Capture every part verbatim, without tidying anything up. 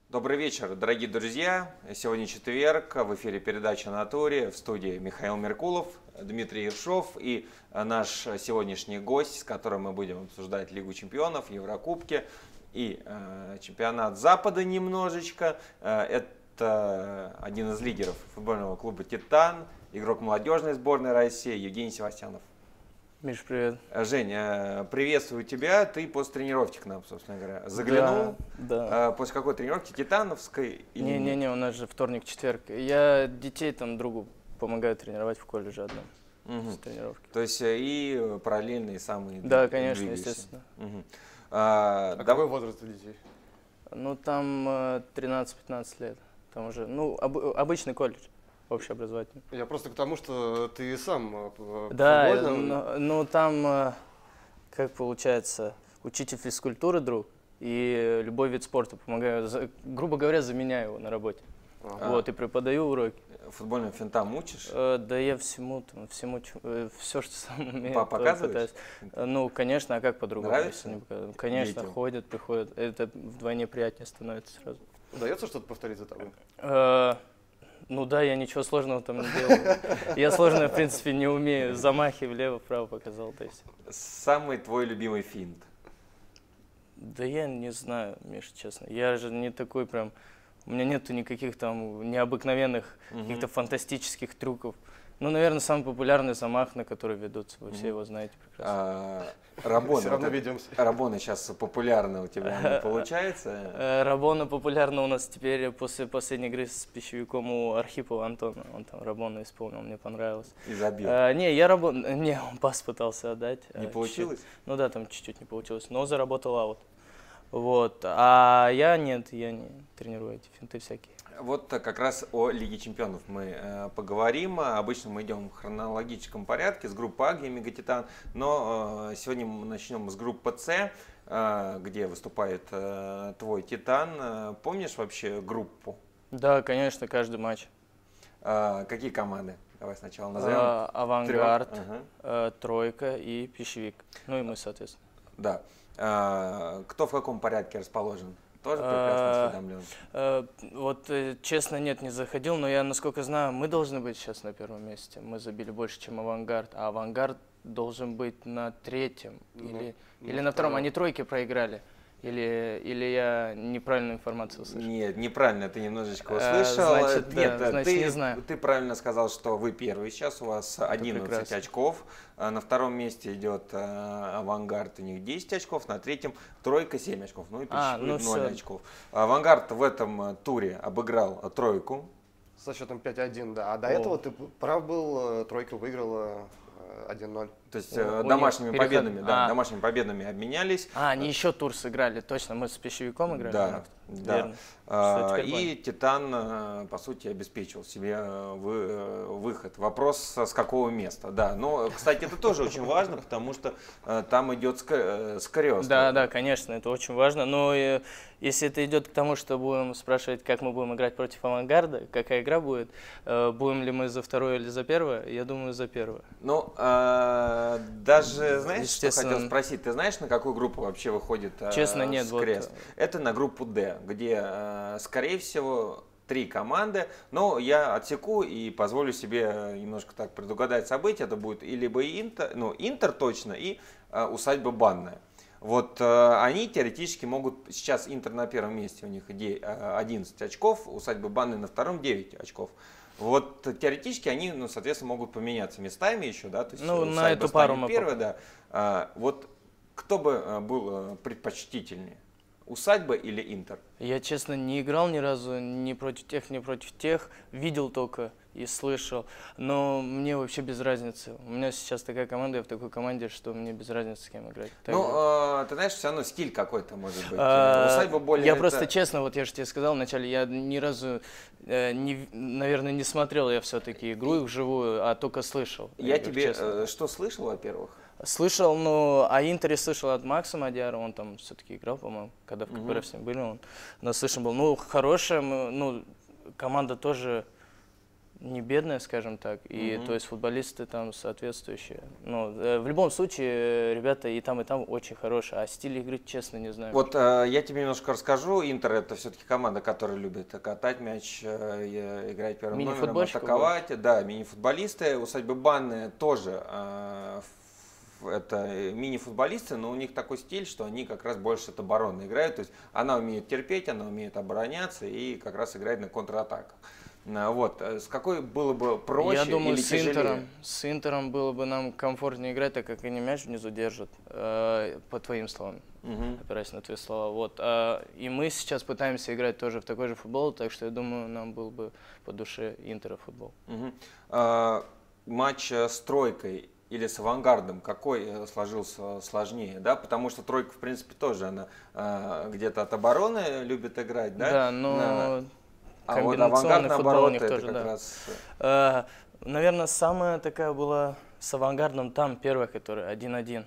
Добрый вечер, дорогие друзья. Сегодня четверг, в эфире передача «Натуре», в студии Михаил Меркулов, Дмитрий Ершов и наш сегодняшний гость, с которым мы будем обсуждать Лигу чемпионов, Еврокубки и э, чемпионат Запада немножечко. Э, это один из лидеров футбольного клуба «Титан», игрок молодежной сборной России Евгений Севастьянов. Миш, привет. Женя, приветствую тебя. Ты после тренировки к нам, собственно говоря, заглянул. Да, да. После какой тренировки? Титановской? Не-не-не, у нас же вторник-четверг. Я детей там другу помогаю тренировать в колледже одном. Угу. С тренировки. То есть и параллельные самые. Да, конечно, двигаешься. естественно. Угу. А, а да... какой возраст у детей? Ну, там тринадцать-пятнадцать лет. Там уже, ну, об, обычный колледж. Общеобразовательный. Я просто к тому, что ты сам да, футбольном... ну, ну там, как получается, учитель физкультуры друг, и любой вид спорта помогаю, за, грубо говоря, заменяю его на работе. Ага. Вот, и преподаю уроки. Футбольным финтам учишь? Э, да я всему, там, всему, э, все, что сам умею. Показываешь? Ну, конечно, а как по-другому? Нравится? Конечно, Детям. ходят, приходят, это вдвойне приятнее становится сразу. Удается что-то повторить за тобой? Э, Ну да, я ничего сложного там не делаю. Я сложное, в принципе, не умею. Замахи влево-вправо показал. То есть. Самый твой любимый финт? Да я не знаю, Миша, честно. Я же не такой прям... У меня нету никаких там необыкновенных, угу. каких-то фантастических трюков. Ну, наверное, самый популярный замах, на который ведутся. Вы угу. все его знаете прекрасно. А, Рабона. Все равно ведемся. Рабона сейчас популярна у тебя, не получается? Рабона популярна у нас теперь после последней игры с пищевиком у Архипова Антона. Он там Рабона исполнил, мне понравилось. И забил? А, не, я Рабона... Не, он пас пытался отдать. Не получилось? Чуть-чуть. Ну да, там чуть-чуть не получилось, но заработал аут. Вот. А я нет, я не тренирую эти финты всякие. Вот как раз о Лиге чемпионов мы э, поговорим. Обычно мы идем в хронологическом порядке с группы А, где Мегатитан, но э, сегодня мы начнем с группы С, э, где выступает э, твой Титан. Э, помнишь вообще группу? Да, конечно, каждый матч. Э, какие команды? Давай сначала назовем. А, Авангард, ага. э, Тройка и Пищевик. Ну и мы, соответственно. Да. Э, кто в каком порядке расположен? Тоже прекрасно осведомлен? А, вот, честно, нет, не заходил, но я, насколько знаю, мы должны быть сейчас на первом месте. Мы забили больше, чем Авангард, а Авангард должен быть на третьем ну, или, ну, или на втором. Они тройки проиграли. Или, или я неправильную информацию услышал? Нет, неправильно ты немножечко услышал. А, значит, Нет, да, значит, ты, не знаю. Ты правильно сказал, что вы первый. Сейчас у вас Это одиннадцать прекрасно. очков. На втором месте идет Авангард, у них десять очков. На третьем Тройка семь очков. Ну и а, ну ноль очков. Авангард в этом туре обыграл Тройку. Со счетом пять один, да. А до О. этого ты прав был, Тройка выиграла один ноль. То есть у домашними переход... победами, да, а. домашними победами обменялись. А, они еще тур сыграли, точно, мы с Пищевиком играли. Да, да. Верно. А, и Титан, по сути, обеспечил себе вы, выход. Вопрос, с какого места, да. Но, кстати, это тоже очень важно, потому что там идет скорёст. Да, да, конечно, это очень важно. Но если это идет к тому, что будем спрашивать, как мы будем играть против Авангарда, какая игра будет, будем ли мы за второе или за первое, я думаю, за первое. Ну, а, даже, знаешь, что хотел спросить? Ты знаешь, на какую группу вообще выходит Честно, нет, скрест? Вот... Это на группу Д, где, скорее всего, три команды, но я отсеку и позволю себе немножко так предугадать события. Это будет и либо Интер, ну, Интер точно, и а, Усадьба Банная. Вот э, они теоретически могут, сейчас Интер на первом месте, у них одиннадцать очков, Усадьба Банная на втором девять очков. Вот теоретически они, ну, соответственно, могут поменяться местами еще, да, то есть ну, на эту пару мы первая, да. А, вот кто бы был предпочтительнее? Усадьба или Интер? Я, честно, не играл ни разу ни против тех, ни против тех. Видел только и слышал. Но мне вообще без разницы. У меня сейчас такая команда, я в такой команде, что мне без разницы, с кем играть. Так ну, же. э, ты знаешь, все равно стиль какой-то может быть. А, Усадьба более... Я это... просто честно, вот я же тебе сказал вначале, я ни разу, э, не, наверное, не смотрел я все-таки игру их вживую, а только слышал. Я, я говорю, тебе э, что слышал, во-первых? Слышал, но о Интере слышал от Макса Мадиара, он там все-таки играл, по-моему, когда в ка пэ эр эф с ним были, он наслышан был. Ну, хорошая, ну, команда тоже не бедная, скажем так, и Мгм. то есть футболисты там соответствующие. Ну, э, в любом случае, э, ребята и там, и там очень хорошие, а стиль игры, честно, не знаю. Вот э, я тебе немножко расскажу. Интер это все-таки команда, которая любит катать мяч, э, играть первым номером, Мини-футбольщиков атаковать. Да, мини-футболисты. Усадьбы Банные тоже э, ф- это мини-футболисты, но у них такой стиль, что они как раз больше от обороны играют. То есть она умеет терпеть, она умеет обороняться и как раз играет на контратаках. А, Вот, э, с какой было бы проще Я думаю, или с тяжелее? Интером, с Интером было бы нам комфортнее играть, так как они мяч внизу держат, э, по твоим словам, Мгм. опираясь на твои слова. Вот. А, и мы сейчас пытаемся играть тоже в такой же футбол, так что я думаю, нам был бы по душе Интера футбол. Мгм. А, матч э, с тройкой или с авангардом, какой э, сложился сложнее, да? Потому что тройка, в принципе, тоже она а, где-то от обороны любит играть, да? Да, но На- А вот комбинационный авангард, футбол у наоборот, них это тоже, как да. раз... Э, наверное, самая такая была с авангардом там, первая, которая один-один.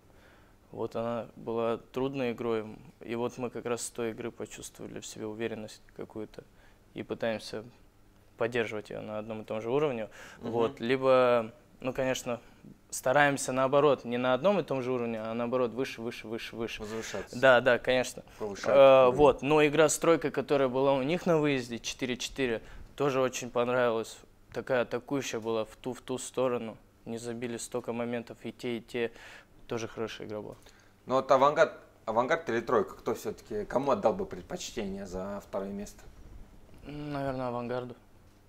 Вот она была трудной игрой. И вот мы как раз с той игры почувствовали в себе уверенность какую-то и пытаемся поддерживать ее на одном и том же уровне. Мгм. Вот. Либо, ну, конечно, стараемся наоборот, не на одном и том же уровне, а наоборот выше, выше, выше, выше. Возвышаться, Да, да, конечно. повышать. Э, уровень. вот, но игра с тройкой, которая была у них на выезде, четыре-четыре, тоже очень понравилась. Такая атакующая была в ту, в ту сторону. Не забили столько моментов, и те, и те. Тоже хорошая игра была. Ну вот авангард, авангард или тройка, кто все-таки, кому отдал бы предпочтение за второе место? М, Наверное, авангарду.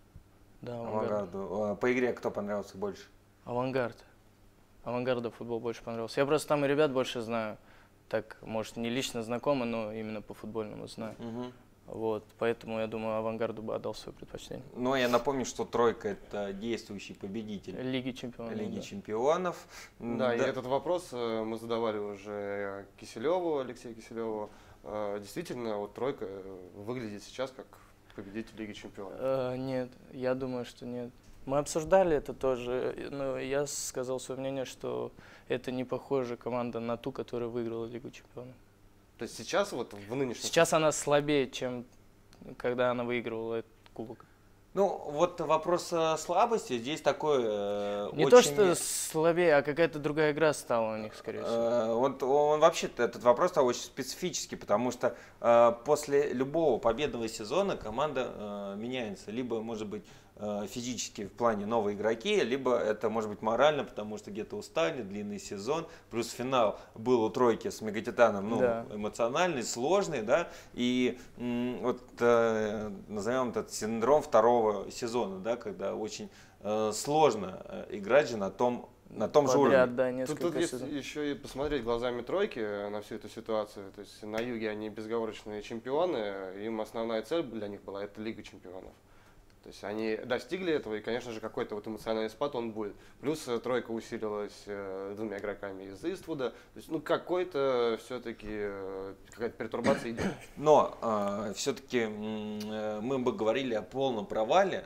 Да, авангарду. Авангарду. А, По игре кто понравился больше? Авангард. Авангарда футбол больше понравился. Я просто там и ребят больше знаю. Так, может, не лично знакомы, но именно по футбольному знаю. Мгм. Вот, поэтому, я думаю, авангарду бы отдал свое предпочтение. Но я напомню, что тройка это действующий победитель Лиги чемпионов. Лиги да. чемпионов. М, Да, и этот вопрос э, мы задавали уже Киселеву, Алексею Киселеву. Э, Действительно, вот тройка э, выглядит сейчас как победитель Лиги Чемпионов. Э, нет, я думаю, что нет. Мы обсуждали это тоже, но я сказал свое мнение, что это не похожа команда на ту, которая выиграла Лигу чемпионов. То есть сейчас вот в нынешнем... Сейчас она слабее, чем когда она выигрывала этот кубок. Ну, вот вопрос э, слабости здесь такой э, Не очень... то, что слабее, а какая-то другая игра стала у них, скорее всего. Э, Вот он вообще-то, этот вопрос очень специфический, потому что э, после любого победного сезона команда э, меняется. Либо, может быть, э, физически в плане новые игроки, либо это может быть морально, потому что где-то устали, длинный сезон, плюс финал был у тройки с Мегатитаном, ну, Да. эмоциональный, сложный, да, и м, вот э, назовем этот синдром второго сезона, да, когда очень э, сложно э, играть же на том, на том же уровне. Подряд, да, Тут, несколько тут есть сезонов. еще и посмотреть глазами тройки на всю эту ситуацию. То есть на юге они безоговорочные чемпионы, им основная цель для них была это Лига Чемпионов. То есть они достигли этого, и, конечно же, какой-то вот эмоциональный спад он будет. Плюс э, тройка усилилась э, двумя игроками из Иствуда. То есть, ну, какой-то все-таки э, какая-то пертурбация идет. Но э, все-таки э, мы бы говорили о полном провале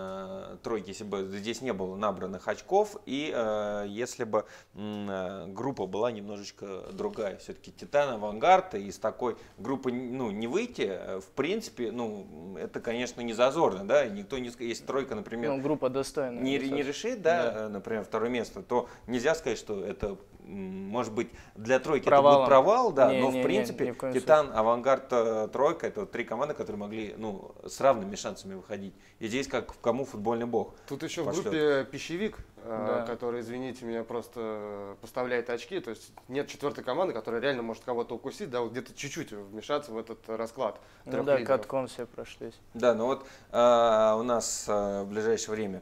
э, тройки, если бы здесь не было набранных очков, и э, если бы м, э, группа была немножечко другая. Все-таки Титан, Авангард, и из такой группы ну, не выйти, э, в принципе, ну, это, конечно, не зазорно, да, и никто не скажет, если тройка, например, Ну, группа достойная. не, не достаточно. решит, да, Да. э, например, второе место, то нельзя сказать, что это, м, может быть, для тройки это Провалом. будет провал, да, Не, но не, в не, принципе ни в коем Титан, Авангард, э, тройка, это вот три команды, которые могли, ну, с равными шансами выходить. И здесь как в кому футбольный бог. Тут еще Пошлет. в группе пищевик, э, Да. который, извините меня, просто поставляет очки. То есть нет четвертой команды, которая реально может кого-то укусить, да, вот где-то чуть-чуть вмешаться в этот расклад. Ну трех да, лидеров. катком все прошлись. Да, ну вот э, у нас э, в ближайшее время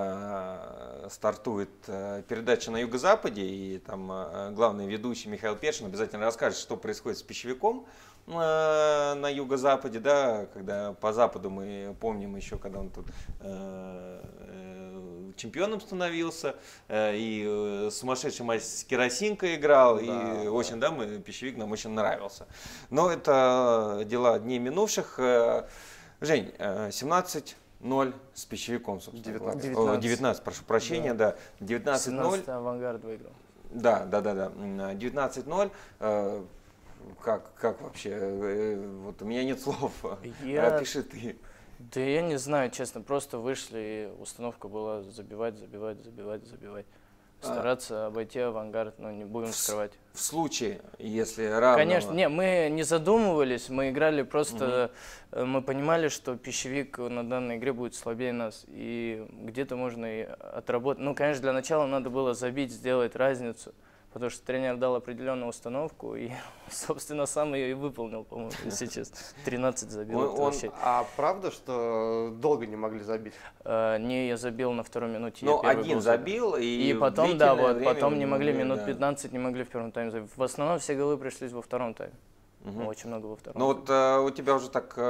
э, стартует э, передача на Юго-Западе, и там э, главный ведущий Михаил Першин обязательно расскажет, что происходит с пищевиком э, на Юго-Западе, да, когда по Западу мы помним еще, когда он тут э, э, чемпионом становился, э, и э, сумасшедший матч с Керосинкой играл, Да, и да. очень, да, мы, пищевик нам очень нравился. Но это дела дней минувших. Э, Жень, э, семнадцать ноль с пищевиком, собственно. девятнадцать. говоря. О, девятнадцать, прошу прощения, да. девятнадцать ноль. семнадцатый авангард выиграл. Да, да, да, да. девятнадцать ноль. Э, Как, как вообще? Э, Вот у меня нет слов. Я- Опиши ты. Да я не знаю, честно, просто вышли, и установка была забивать, забивать, забивать, забивать. Стараться обойти авангард, но не будем скрывать. В случае, если равного... Конечно, не, мы не задумывались, мы играли просто, угу. Мы понимали, что пищевик на данной игре будет слабее нас, и где-то можно и отработать. Ну, конечно, для начала надо было забить, сделать разницу, потому что тренер дал определенную установку, и, собственно, сам ее и выполнил, по-моему, если честно. тринадцать забил. Он, он, а правда, что долго не могли забить? А, не, я забил на второй минуте. Ну, один забил, и, и потом, да, вот, потом не могли, не, минут да. пятнадцать не могли в первом тайме забить. В основном все голы пришлись во втором тайме. Угу. Очень много во втором. Ну, вот а, у тебя уже так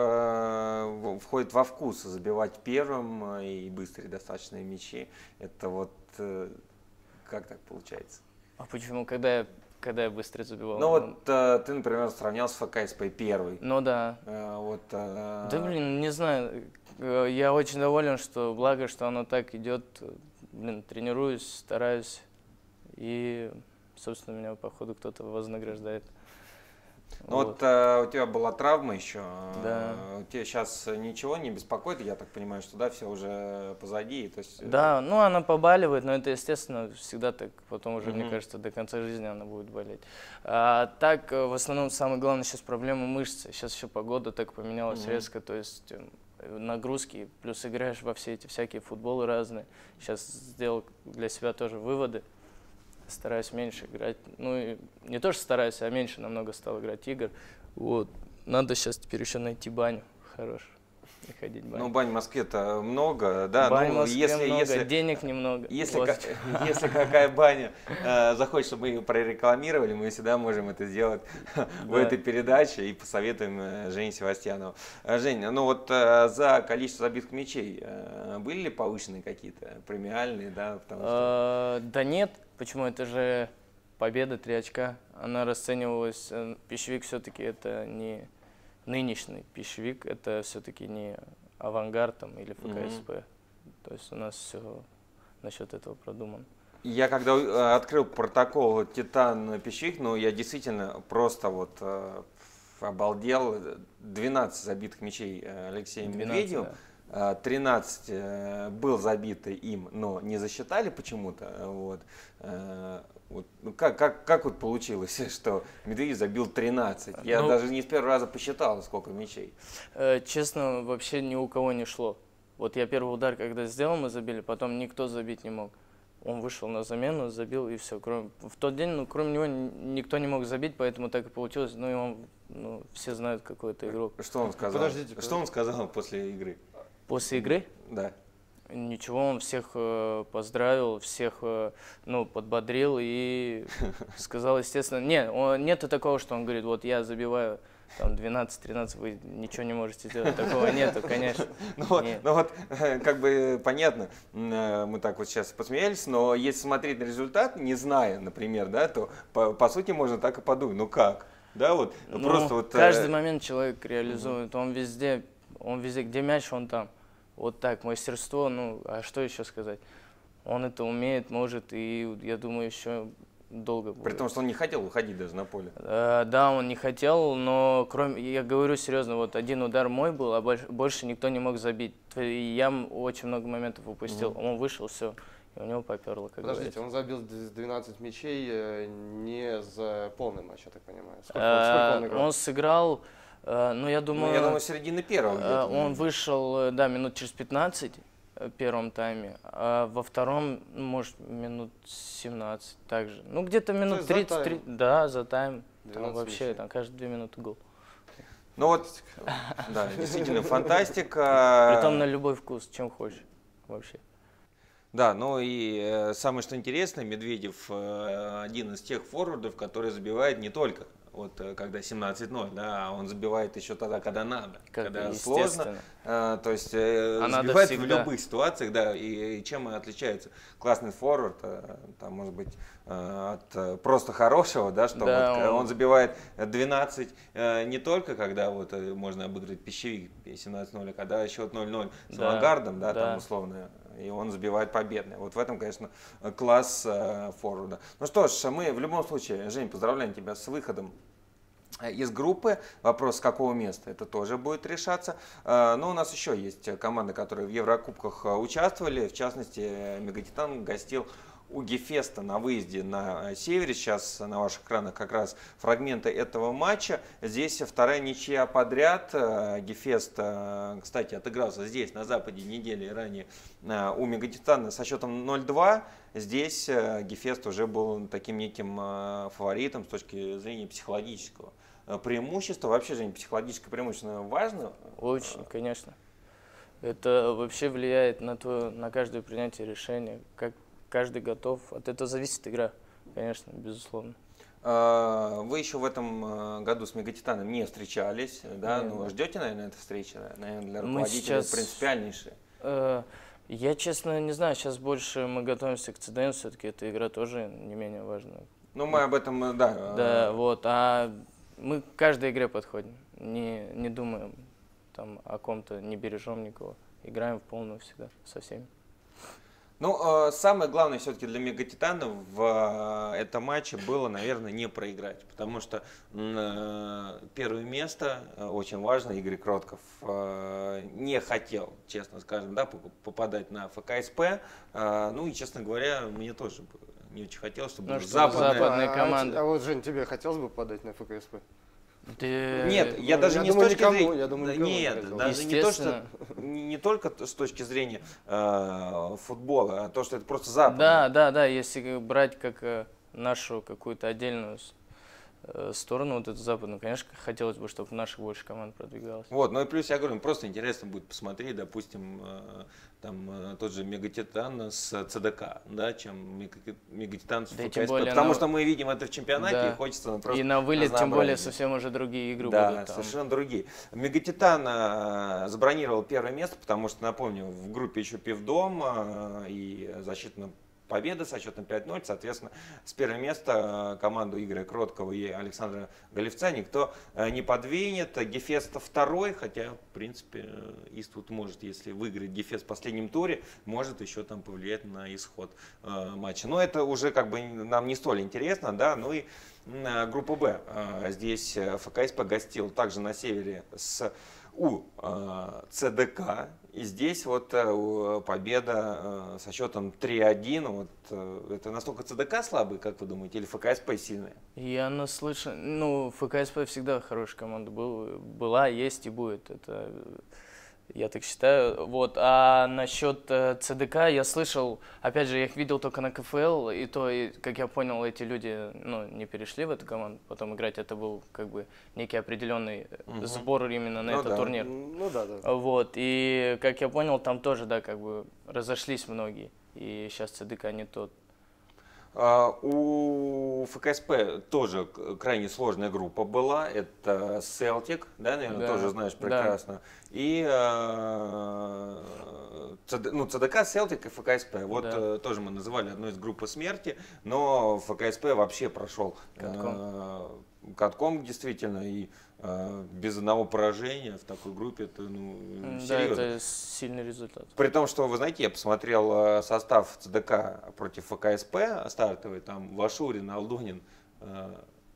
а, входит во вкус забивать первым и быстрые достаточные мячи. Это вот а, как так получается? А почему? Когда я, когда я быстро забивал? Ну вот а, ты, например, сравнял с ФКСП первый. Ну да. А, вот, а... Да блин, не знаю. Я очень доволен, что благо, что оно так идет. Блин, тренируюсь, стараюсь. И, собственно, меня, походу, кто-то вознаграждает. Ну вот, вот а, у тебя была травма еще. Да. У тебя сейчас ничего не беспокоит, я так понимаю, что да, все уже позади. То есть... Да, ну она побаливает, но это естественно всегда так. Потом уже, mm-hmm. мне кажется, до конца жизни она будет болеть. А так, в основном, самое главное сейчас проблема мышцы. Сейчас еще погода так поменялась mm-hmm. резко, то есть нагрузки, плюс играешь во все эти всякие футболы разные. Сейчас сделал для себя тоже выводы. Стараюсь меньше играть. Ну, и не то, что стараюсь, а меньше намного стал играть игр. Вот. Надо сейчас теперь еще найти баню хорошую и ходить в баню. Ну, бань в Москве-то много, да? Бань ну, в Москве если, много, если, денег немного. Если, вот. как, если какая баня э, захочет, чтобы мы ее прорекламировали, мы всегда можем это сделать да. в этой передаче и посоветуем э, Жене Севастьянову. Э, Жень, ну вот э, за количество забитых мячей э, были ли повышенные какие-то премиальные, да? Потому что... Да нет. Почему? Это же победа, три очка. Она расценивалась, пищевик все-таки это не нынешний пищевик, это все-таки не авангард там, или ФКСП. Mm-hmm. То есть у нас все насчет этого продумано. Я когда открыл протокол Титан пищевик, ну я действительно просто вот э, обалдел. двенадцать забитых мячей Алексеем Медведевым. Да. тринадцать был забиты им, но не засчитали почему-то. Вот. Вот. Ну, как, как, как вот получилось, что Медведев забил тринадцать? Я ну, даже не с первого раза посчитал, сколько мячей. Честно, вообще ни у кого не шло. Вот я первый удар, когда сделал, мы забили, потом никто забить не мог. Он вышел на замену, забил и все. Кроме, в тот день, ну, кроме него никто не мог забить, поэтому так и получилось. Ну и он, ну, все знают, какой это игрок. Что он сказал? Подождите, подождите. Что он сказал после игры? После игры? Да. Ничего, он всех э, поздравил, всех э, ну, подбодрил и сказал, естественно, нет, он, нету такого, что он говорит, вот я забиваю там двенадцать-тринадцать, вы ничего не можете сделать, такого нету, конечно. Ну вот, ну вот, как бы понятно, мы так вот сейчас посмеялись, но если смотреть на результат, не зная, например, да, то по, по сути можно так и подумать, ну как, да, вот, ну, просто вот. Каждый э... момент человек реализует, он везде, он везде, где мяч, он там. Вот так, мастерство, ну, а что еще сказать? Он это умеет, может, и я думаю, еще долго будет. При том, что он не хотел выходить даже на поле. А, да, он не хотел, но кроме, я говорю серьезно, вот один удар мой был, а больше, больше никто не мог забить. И я очень много моментов упустил. Mm-hmm. Он вышел, все, и у него поперло. Как Подождите, говорится. Он забил двенадцать мячей не за полный матч, я так понимаю. Сколько, а, сколько он играл? Он сыграл... Ну, я думаю, ну, я думаю, середины первого. Он вышел, да, минут через пятнадцать в первом тайме, а во втором, может, минут семнадцать также. Ну, где-то минут тридцать три. Да, за тайм. Там вообще, там каждые две минуты гол. Ну вот, да, действительно фантастика. Притом на любой вкус, чем хочешь вообще. Да, ну и э, самое что интересно, Медведев э, один из тех форвардов, который забивает не только вот когда семнадцать ноль, да, а он забивает еще тогда, когда надо, как когда сложно, э, то есть э, а забивает в любых ситуациях, да, и, и чем отличается классный форвард, э, там, может быть, э, от просто хорошего, да, что да, вот, он... он забивает двенадцать э, не только, когда вот можно обыграть пищевик семнадцать ноль, а когда счет ноль ноль с да, авангардом, да, да, там условно, и он забивает победный. Вот в этом, конечно, класс э, форварда. Ну что ж, мы в любом случае, Жень, поздравляем тебя с выходом из группы. Вопрос, с какого места, это тоже будет решаться. Но у нас еще есть команды, которые в Еврокубках участвовали. В частности, Мегатитан гостил у Гефеста на выезде на севере. Сейчас на ваших экранах как раз фрагменты этого матча. Здесь вторая ничья подряд. Гефест, кстати, отыгрался здесь, на западе, недели ранее у Мегатитана со счетом ноль-два. Здесь Гефест уже был таким неким фаворитом с точки зрения психологического преимущества. Вообще, Жень, психологическое преимущество важно? Очень, конечно. Это вообще влияет на, то, на каждое принятие решения, как каждый готов. От этого зависит игра, конечно, безусловно. Вы еще в этом году с Мегатитаном не встречались, да? Нет, ну, да. ждете, наверное, этой встречи? Наверное, для Мы руководителя сейчас, принципиальнейшая. Э, я, честно, не знаю. Сейчас больше мы готовимся к ЦДН, все-таки эта игра тоже не менее важна. Ну, мы об этом, да. Да, вот. А мы к каждой игре подходим. Не, не думаем там о ком-то, не бережем никого. Играем в полную всегда, со всеми. Ну, самое главное все-таки для Мегатитана в этом матче было, наверное, не проиграть. Потому что первое место, очень важно, Игорь Кротков не хотел, честно скажем, да, попадать на ФКСП. Ну и, честно говоря, мне тоже не очень хотелось, чтобы ну, западная... западная а, команда. А, а вот, Жень, тебе хотелось бы попадать на ФКСП? Да, Нет, я ну, даже я не думаю, с точки никому, зрения, я думаю, да, никому не нет, хотел. даже не то, что не, не только с точки зрения э, футбола, а то, что это просто запад. Да, да, да, если брать как э, нашу какую-то отдельную э, сторону, вот эту западную, конечно, хотелось бы, чтобы наша больше команд продвигалась. Вот, ну и плюс я говорю, просто интересно будет посмотреть, допустим, э, там э, тот же Мегатитан с ЦДК, да, чем Мегатитан с Да ФКСП, потому на... что мы видим это в чемпионате, да. и хочется ну, просто и на вылет, тем более, разнообразия. совсем уже другие игры Да, будут. Там. совершенно другие. Мегатитан э, забронировал первое место, потому что, напомню, в группе еще Пивдом э, и защитная победа со счетом пять ноль. Соответственно, с первого места э, команду Игоря Кроткого и Александра Голевца никто э, не подвинет. Гефест второй, хотя, в принципе, Иствуд может, если выиграет Гефест в последнем туре, может еще там повлиять на исход э, матча. Но это уже как бы нам не столь интересно, да, ну и группа Б. Здесь ФКСП гостил также на севере с у ЦДК. И здесь вот победа со счетом три один. Вот это настолько ЦДК слабый, как вы думаете, или ФКСП сильная? Я наслышан. Ну, ФКСП всегда хорошая команда был, была, есть и будет. Это я так считаю. Вот. А насчет э, ЦДК я слышал, опять же, я их видел только на КФЛ, и то, и, как я понял, эти люди ну, не перешли в эту команду. Потом играть это был как бы некий определенный угу. сбор именно на ну этот да. турнир. Ну да, да. Вот. И как я понял, там тоже, да, как бы разошлись многие. И сейчас ЦДК не тот. Uh, у ФКСП тоже крайне сложная группа была. Это Celtic, да, наверное, да. тоже знаешь прекрасно. Да. И uh, ЦД, ну, ЦДК, Celtic и ФКСП. Вот да. uh, тоже мы называли одной из группы смерти, но ФКСП вообще прошел катком, uh, катком действительно, и uh, без одного поражения в такой группе, это ну, да, серьезно. это сильный результат. При том, что, вы знаете, я посмотрел состав ЦДК против ФКСП стартовый, там Вашурин, Алдунин э,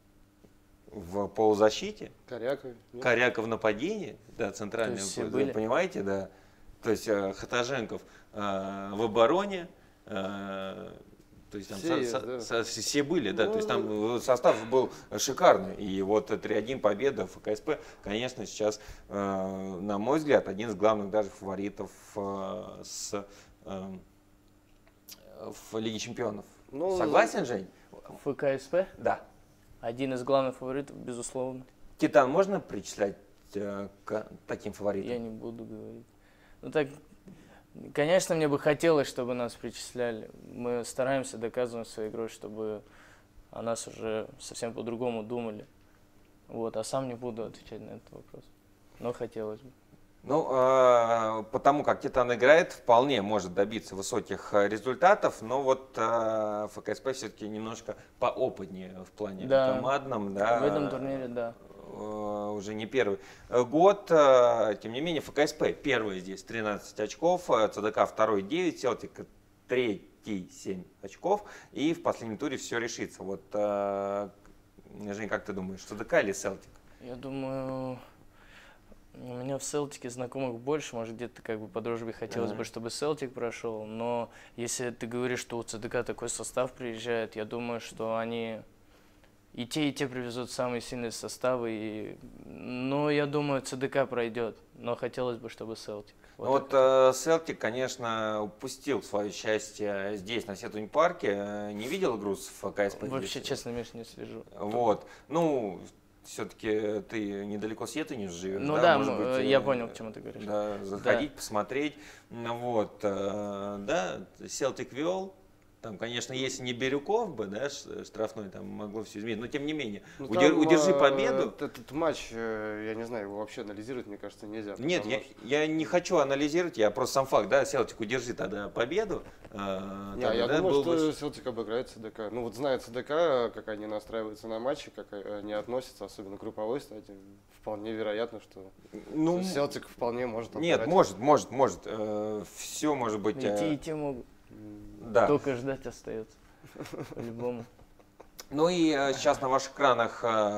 в полузащите, Коряков, Коряков в нападении, да, центральный, вы понимаете, да, то есть э, Хатаженков э, в обороне, э, то есть там все, со, есть, со, да. со, все были, да, ну, то есть там состав был шикарный. И вот три один победа ФКСП, конечно, сейчас, э, на мой взгляд, один из главных даже фаворитов э, с, э, в Лиге Чемпионов. Ну, согласен, Жень? ФКСП? Да. Один из главных фаворитов, безусловно. Титан можно причислять э, к таким фаворитам? Я не буду говорить. Ну так... Конечно, мне бы хотелось, чтобы нас причисляли. Мы стараемся доказывать своей игрой, чтобы о нас уже совсем по-другому думали. Вот, а сам не буду отвечать на этот вопрос. Но хотелось бы. Ну, э, потому как Титан играет, вполне может добиться высоких результатов, но вот э, ФКСП все-таки немножко поопытнее в плане да. командном. Да, в этом турнире, да. Уже не первый год, тем не менее ФКСП первый здесь тринадцать очков, ЦДК второй девять, Селтик третий семь очков, и в последнем туре все решится. Вот Жень, как ты думаешь, ЦДК или Селтик? Я думаю, у меня в Селтике знакомых больше, может, где-то как бы по дружбе хотелось Ага. бы, чтобы Селтик прошел, но если ты говоришь, что у ЦДК такой состав приезжает, я думаю, что они и те, и те привезут самые сильные составы, и... но я думаю, ЦДК пройдет, но хотелось бы, чтобы Селтик. Вот, вот э, Селтик, конечно, упустил свое счастье здесь, на Сетунь парке. Не видел игру с ФКСП? Вообще, честно, Миш, не слежу. Вот, ну... Все-таки ты недалеко с Сетунью живешь, Ну да, да, может м- быть, я э, понял, к чему ты говоришь. Да, заходить, посмотреть. Ну вот, э, да, Селтик вел. Там, конечно, если не Бирюков бы, да, ш- штрафной, там могло все изменить, но тем не менее. Ну, Удер- там, удержи э, победу. Этот матч, э, я не знаю, его вообще анализировать, мне кажется, нельзя. Нет, потому я, что- я не хочу анализировать, я просто сам факт, да, Селтик, удержи тогда победу. э, Не, тогда, я да, думаю, был что бы- Селтик обыграет ЦДК. Ну вот зная ЦДК, как они настраиваются на матчи, как они относятся, особенно к групповой стадии, вполне вероятно, что ну, Селтик вполне может нет, обыграть. может, может, может. все может быть. И э, те, и те могут. да. Только ждать остается. По-любому. Ну и э, сейчас на ваших экранах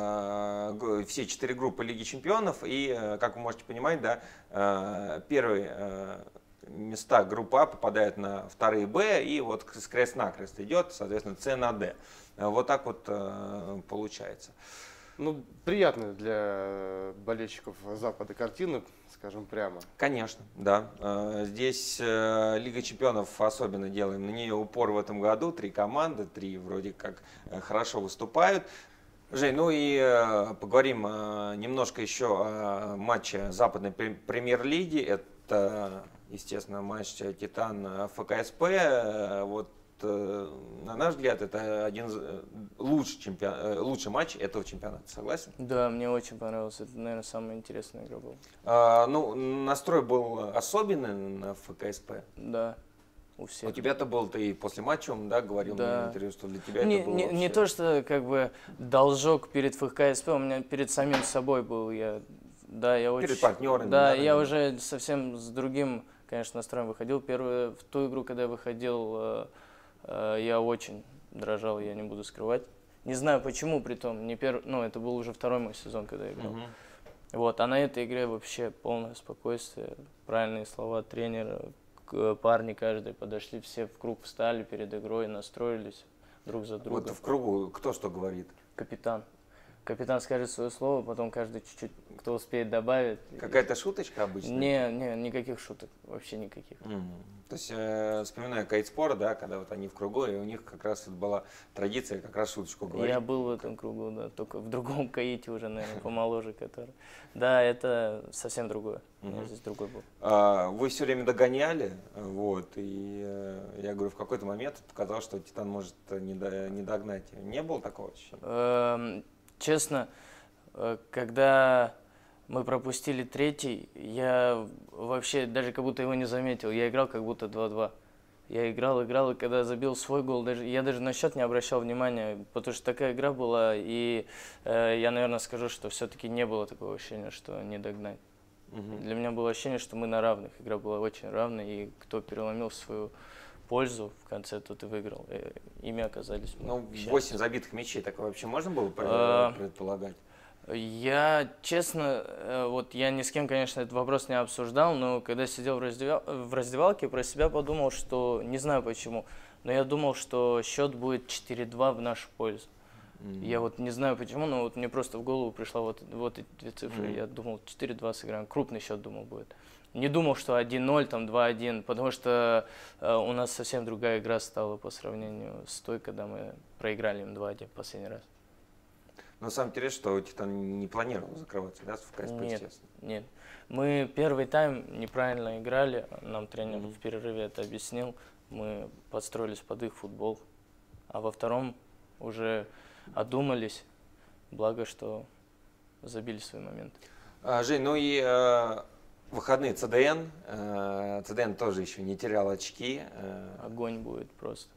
э, г- все четыре группы Лиги Чемпионов. И, э, как вы можете понимать, да, э, первые э, места группы А попадают на вторые Б, и вот с крест-накрест идет, соответственно, С на Д. Э, Вот так вот э, получается. Ну, приятная для болельщиков Запада картина, скажем прямо. Конечно, да. Э, Здесь э, Лига Чемпионов особенно делаем. На нее упор в этом году. Три команды, три вроде как э, хорошо выступают. Жень, ну и э, поговорим э, немножко еще о матче Западной пре- премьер-лиги. Это, естественно, матч Титан ФКСП. Э, Вот, э, на наш взгляд, это один из э, лучших чемпион... э, лучший матч этого чемпионата. Согласен? Да, мне очень понравилось. Это, наверное, самая интересная игра была. А, ну, настрой был особенный на ФКСП. Да, у всех. У тебя-то был, ты после матча, да, говорил Да. мне в интервью, что для тебя не, это было не, вообще... не то, что как бы должок перед ФКСП, у меня перед самим собой был. Я, да, я очень, Перед партнерами, Да, да, я наверное. уже совсем с другим, конечно, настроем выходил. Первую, в ту игру, когда я выходил, э, э, я очень дрожал, я не буду скрывать. Не знаю почему, при том, не перв... ну, это был уже второй мой сезон, когда я играл. Мгм. Вот, а на этой игре вообще полное спокойствие, правильные слова тренера, к- парни каждый подошли, все в круг встали перед игрой, настроились друг за другом. Вот в кругу кто что говорит? Капитан. Капитан скажет свое слово, потом каждый чуть-чуть, кто успеет, добавит. Какая-то шуточка обычно? Не, не, никаких шуток, вообще никаких. Мгм. То есть, э, вспоминаю Кайтспора, да, когда вот они в кругу, и у них как раз вот была традиция как раз шуточку говорить. Я был в этом кругу, да, только в другом каите уже, наверное, помоложе который. Да, это совсем другое. У меня Мгм. здесь другой был. А, Вы все время догоняли, вот, и э, я говорю, в какой-то момент показалось, что Титан может не, до- не догнать. Не было такого ощущения? Эм, Честно, э, когда мы пропустили третий, я вообще даже как будто его не заметил. Я играл как будто два-два. Я играл, играл, и когда забил свой гол, даже, я даже на счет не обращал внимания, потому что такая игра была, и э, я, наверное, скажу, что все-таки не было такого ощущения, что не догнать. Мгм. Для меня было ощущение, что мы на равных. Игра была очень равной, и кто переломил свою пользу в конце, тот и выиграл. Э, Ими оказались мы. Ну, к счастью. восемь забитых мячей, такое вообще можно было пред- А, предполагать? Я, честно, э, вот я ни с кем, конечно, этот вопрос не обсуждал, но когда сидел в, раздевал- в раздевалке, про себя подумал, что, не знаю почему, но я думал, что счет будет четыре-два в нашу пользу. М. Я вот не знаю почему, но вот мне просто в голову пришла вот, вот эти две цифры. Мгм. Я думал, четыре-два сыграем. Крупный счет, думал, будет. Не думал, что один-ноль, там два-один, потому что э, у нас совсем другая игра стала по сравнению с той, когда мы проиграли им два-один в последний раз. Но самое интересное, что Титан не планировал закрываться, да, в КСП, Нет. естественно. Нет. Мы первый тайм неправильно играли, нам тренер Мгм. в перерыве это объяснил. Мы подстроились под их футбол. А во втором уже одумались, благо, что забили свои моменты. А, Жень, ну и э, выходные ЦДН. Э, ЦДН тоже еще не терял очки. э, Огонь будет просто.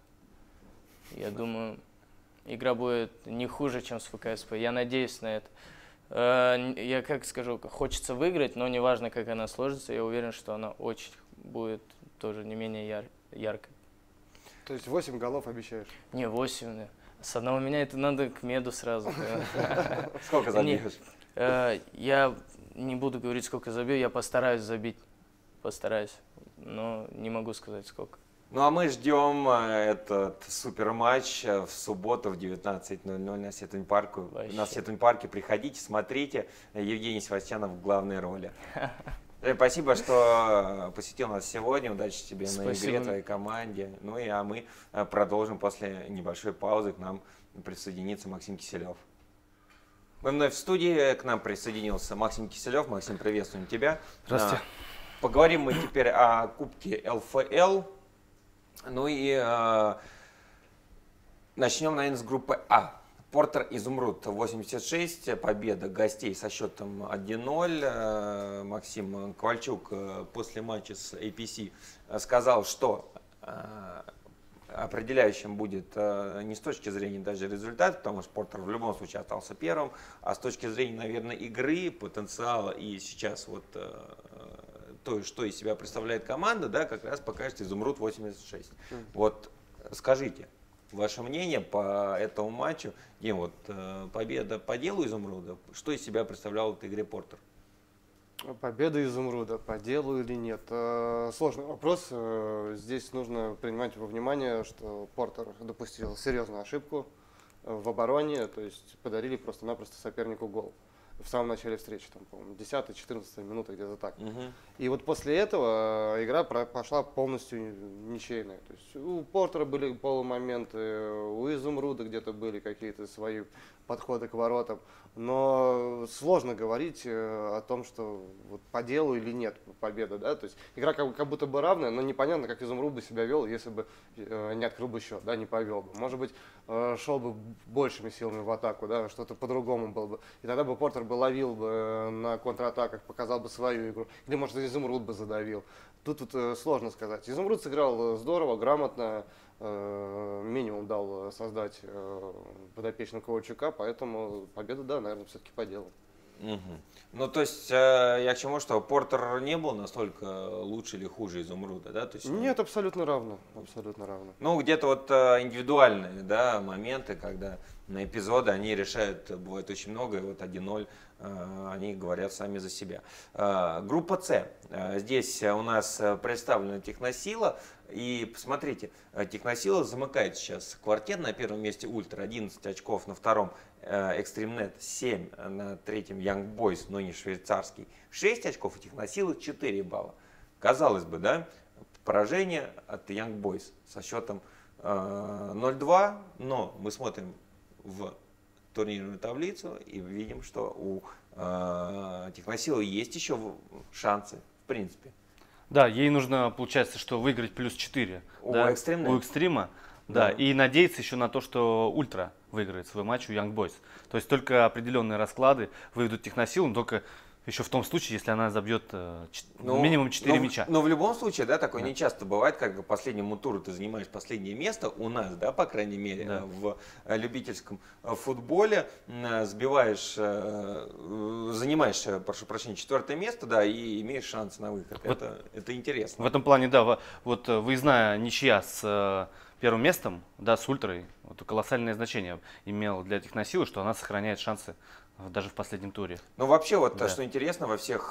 Я думаю, игра будет не хуже, чем с ФКСП. Я надеюсь на это. Э, н- Я как скажу, хочется выиграть, но неважно, как она сложится, я уверен, что она очень будет тоже не менее яр- яркой. То есть восемь голов обещаешь? Не, восемь. С одного меня это надо к меду сразу. Сколько забьешь? Я не буду говорить, сколько забью, я постараюсь забить. Постараюсь, но не могу сказать, сколько. Ну а мы ждем этот суперматч в субботу в девятнадцать ноль ноль на Сетунь парке. На Сетунь парке приходите, смотрите. Евгений Севастьянов в главной роли. Спасибо, что посетил нас сегодня. Удачи тебе Спасибо. на игре, твоей команде. Ну и а мы продолжим после небольшой паузы. К нам присоединится Максим Киселев. Мы вновь в студии. К нам присоединился Максим Киселев. Максим, приветствуем тебя. Здравствуйте. Поговорим мы теперь о Кубке эл эф эл. Ну и э, начнем, наверное, с группы А. Портер Изумруд восемьдесят шесть, победа гостей со счетом один ноль. Э, Максим Ковальчук э, после матча с эй пи си сказал, что э, определяющим будет э, не с точки зрения даже результата, потому что Портер в любом случае остался первым, а с точки зрения, наверное, игры, потенциала и сейчас вот э, то, что из себя представляет команда, да, как раз покажет Изумруд восемьдесят шесть. Mm. Вот скажите, ваше мнение по этому матчу. Дим, вот э, победа по делу Изумруда, что из себя представлял в этой игре Портер? Победа Изумруда по делу или нет? Э, сложный вопрос. Э, здесь нужно принимать во внимание, что Портер допустил серьезную ошибку в обороне, то есть подарили просто-напросто сопернику гол в самом начале встречи, там, по-моему, десятая-четырнадцатая минута, где-то так. Угу. И вот после этого игра пошла полностью ничейная. То есть у Портера были полумоменты, у Изумруда где-то были какие-то свои подходы к воротам. Но сложно говорить о том, что вот по делу или нет победа. Да? То есть игра как, как будто бы равная, но непонятно, как Изумруд бы себя вел, если бы не открыл бы счет, да, не повел бы. Может быть, шел бы большими силами в атаку, да, что-то по-другому было бы. И тогда бы Портер бы ловил бы на контратаках, показал бы свою игру. Или, может, Изумруд бы задавил. Тут, тут сложно сказать. Изумруд сыграл здорово, грамотно, минимум дал создать подопечным Ковальчука, поэтому победа, да, наверное, все-таки по делу. Угу. Ну, то есть, э, я к чему, что Портер не был настолько лучше или хуже Изумруда, да? То есть, Нет, абсолютно равно, абсолютно равно. Ну, где-то вот э, индивидуальные, да, моменты, когда на эпизоды они решают, бывает очень много, и вот один ноль, э, они говорят сами за себя. Э, группа С. Э, здесь у нас представлена Техносила. И посмотрите, Техносила замыкает сейчас квартет, на первом месте Ультра, одиннадцать очков, на втором Экстримнет семь, на третьем Young Boys, но не швейцарский, шесть очков, и Техносилы четыре балла. Казалось бы, да, поражение от Young Boys со счетом ноль два, но мы смотрим в турнирную таблицу и видим, что у Техносилы есть еще шансы, в принципе. Да, ей нужно, получается, что выиграть плюс четыре. У да, Экстрима? У Экстрима, да. да. И надеяться еще на то, что Ультра выиграет свой матч у Young Boys. То есть только определенные расклады выведут Техносилу, но только еще в том случае, если она забьет э, ну, минимум четыре но, мяча. Но в любом случае, да, такое да. не часто бывает, как по последнему туру ты занимаешь последнее место у нас, да, по крайней мере, да. в любительском футболе, сбиваешь, занимаешь, прошу прощения, четвертое место, да, и имеешь шанс на выход. Вот это, это интересно. В этом плане, да, вот выездная ничья с первым местом, да, с Ультрой, вот, колоссальное значение имела для Техносилы, что она сохраняет шансы даже в последнем туре. Ну вообще вот, да. что интересно, во всех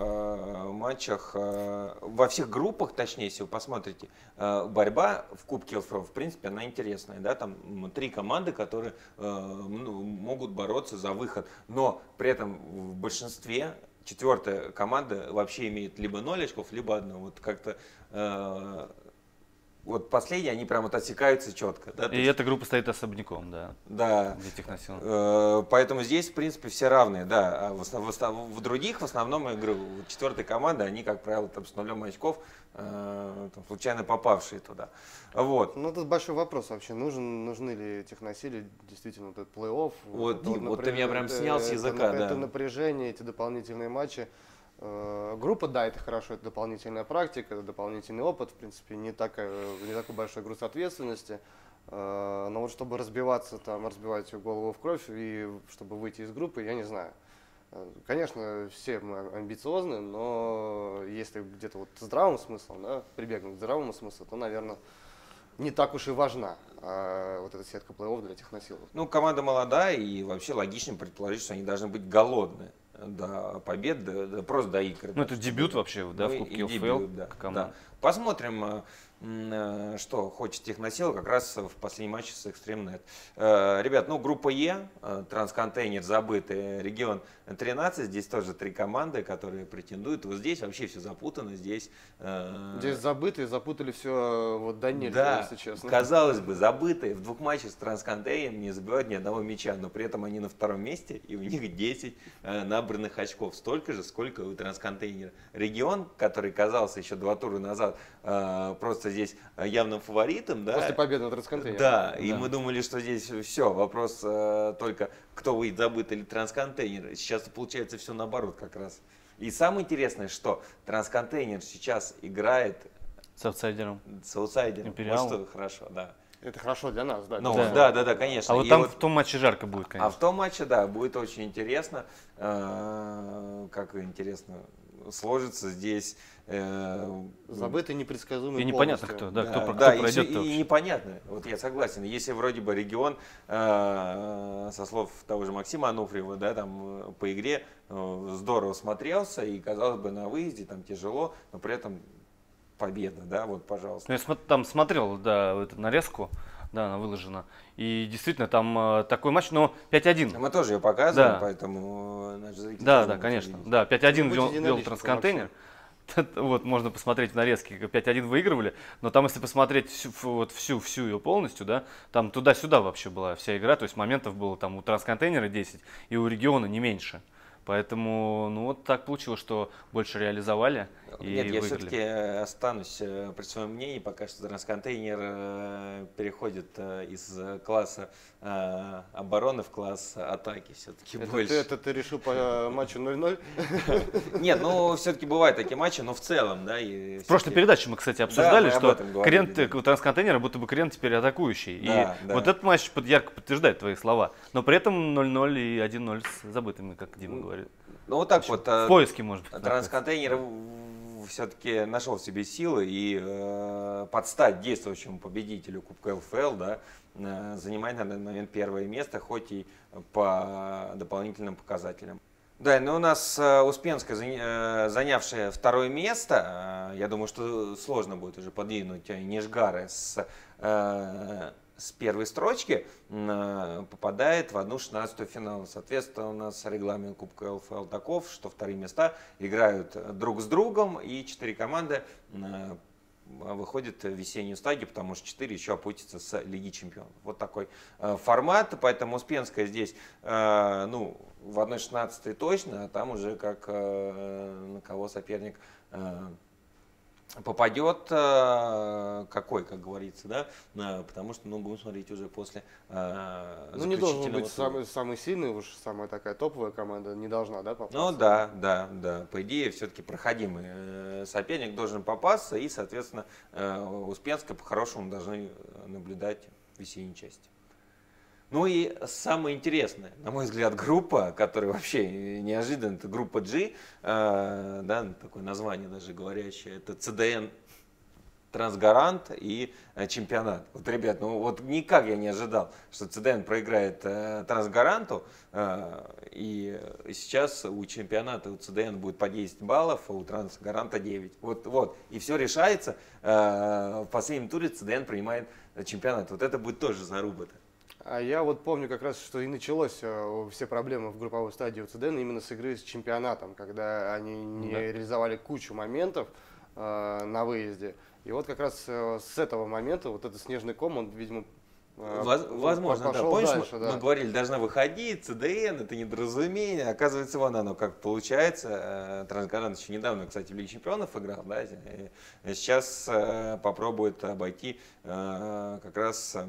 э, матчах, э, во всех группах, точнее, если вы посмотрите, э, борьба в Кубке эл эф эл, в принципе, она интересная, да, там три команды, которые э, ну, могут бороться за выход, но при этом в большинстве четвертая команда вообще имеет либо ноль очков, либо одно, вот как-то э, вот последние, они прям вот отсекаются четко. Да? И есть, эта группа стоит особняком, да. Да. Для Техносил. Э, поэтому здесь, в принципе, все равные, да. А в, в, в других, в основном, игры четвертой команды, они, как правило, там, с нулем очков, э, там, случайно попавшие туда. Вот. Ну, тут большой вопрос вообще, нужен, нужны ли Техносиле действительно этот плей-офф. Вот, это, Дим, напряж... вот ты меня прям снял с языка, это, да. Это напряжение, эти дополнительные матчи. Группа, да, это хорошо, это дополнительная практика, это дополнительный опыт, в принципе, не, такая, не такой большой груз ответственности. Но вот чтобы разбиваться, там, разбивать голову в кровь и чтобы выйти из группы, я не знаю. Конечно, все мы амбициозны, но если где-то вот здравым смыслом, да, прибегнуть к здравому смыслу, то, наверное, не так уж и важна а, вот эта сетка плей-офф для техносилов. Ну, команда молодая, и вообще логично предположить, что они должны быть голодны до побед, до, до, просто до игр. Ну, это дебют вообще, да, ну, в Кубке дебют, эл эф эл. Да, Команда. да. Посмотрим, что хочет техносил как раз в последнем матче с Экстримнет. Ребят, ну, группа Е, Трансконтейнер, забытый, регион тринадцать, здесь тоже три команды, которые претендуют. Вот здесь вообще все запутано, здесь... Здесь забытые, запутали все вот до нельзя, да, если честно. Казалось бы, забытые, в двух матчах с Трансконтейнером не забивают ни одного мяча, но при этом они на втором месте, и у них десять набранных очков, столько же, сколько у Трансконтейнера. Регион, который казался еще два тура назад просто здесь явным фаворитом, да. После победы над Трансконтейнером. Да, да, и мы думали, что здесь все, вопрос э, только кто выйдет забытый или Трансконтейнер. Сейчас получается все наоборот как раз. И самое интересное, что Трансконтейнер сейчас играет с аутсайдером. С аутсайдером. Империал. Вот что хорошо, да. Это хорошо для нас, да. Ну, да. да, да, да, конечно. А вот и там вот, в том матче жарко будет, конечно. А в том матче, да, будет очень интересно, э, как интересно сложится здесь. Э, Забытый, непредсказуемый. И непонятно полностью. кто, да, да, кто, кто да, пройдет. И, и, и непонятно, вот я согласен. Если вроде бы регион, э, со слов того же Максима Ануфриева, да, там по игре э, здорово смотрелся, и казалось бы на выезде там тяжело, но при этом победа, да, вот, пожалуйста. Ну, я смо- там смотрел, да, эту нарезку, да, она выложена. И действительно, там э, такой матч, но пять один. Мы тоже ее показываем, Да. поэтому э, наши зрители Да, тоже да, могут конечно. увидеть. Да, пять один Ну, вел, будь вел единоличником Трансконтейнер. Вот, можно посмотреть в нарезке, как пять один выигрывали. Но там, если посмотреть всю, фу- вот всю, всю ее полностью, да, там туда-сюда вообще была вся игра. То есть моментов было там у Трансконтейнера десять и у региона не меньше. Поэтому, ну вот так получилось, что больше реализовали и Нет, я выиграли. все-таки останусь э, при своем мнении, пока что Трансконтейнер э, переходит э, из класса э, обороны в класс атаки все-таки Это больше. ты, это ты решил по матчу ноль ноль? Нет, ну все-таки бывают такие матчи, но в целом, да. И В прошлой передаче мы, кстати, обсуждали, мы об что этом говорили, Крен, да. у Трансконтейнера будто бы Крен теперь атакующий. Да, и да. вот этот матч под- ярко подтверждает твои слова. Но при этом ноль ноль и один ноль с забытыми, как Дима говорит. Ну вот так вот. В поиске, может быть. Трансконтейнер все-таки нашел в себе силы и э, под стать действующему победителю Кубка эл эф эл, да, э, занимает на данный момент первое место, хоть и по дополнительным показателям. Да, ну у нас э, Успенская, заня- э, занявшая второе место, э, я думаю, что сложно будет уже подвинуть э, Нижгары с, э, с первой строчки, э, попадает в одну шестнадцатую финала. Соответственно, у нас регламент Кубка эл эф эл таков, что вторые места играют друг с другом, и четыре команды э, выходит в весеннюю стадию, потому что четыре еще опустятся с Лиги Чемпионов. Вот такой э, формат, поэтому Успенская здесь, э, ну, в одной шестнадцатой точно, а там уже как э, на кого соперник э, попадет, э, какой, как говорится, да, э, потому что, ну, будем смотреть уже после э, Ну, не должен заключительного быть тура. самый, самый сильный, уж самая такая топовая команда не должна, да, попасться? Ну да, да, да. По идее, все-таки проходимый э, соперник должен попасться, и, соответственно, э, Успенская по-хорошему должны наблюдать в весенней части. Ну и самое интересное, на мой взгляд, группа, которая вообще неожиданно, это группа G, э, да, такое название даже говорящее, это цэ дэ эн Трансгарант и э, чемпионат. Вот, ребят, ну вот никак я не ожидал, что цэ дэ эн проиграет э, Трансгаранту, э, и сейчас у чемпионата у цэ дэ эн будет по десять баллов, а у Трансгаранта девять. Вот, вот, и все решается, э, в последнем туре цэ дэ эн принимает чемпионат. Вот это будет тоже заруба-то. А я вот помню как раз, что и началось э, все проблемы в групповой стадии у цэ дэ эн именно с игры с чемпионатом, когда они не Да. реализовали кучу моментов э, на выезде. И вот как раз э, с этого момента вот этот снежный ком, он, видимо, э, Воз- Возможно, да. пошел Помнишь, дальше, мы, да. мы говорили, должна выходить, цэ дэ эн, это недоразумение. Оказывается, вон оно как получается. Э, Трансгарант еще недавно, кстати, в Лиге Чемпионов играл, да, и сейчас э, попробует обойти э, как раз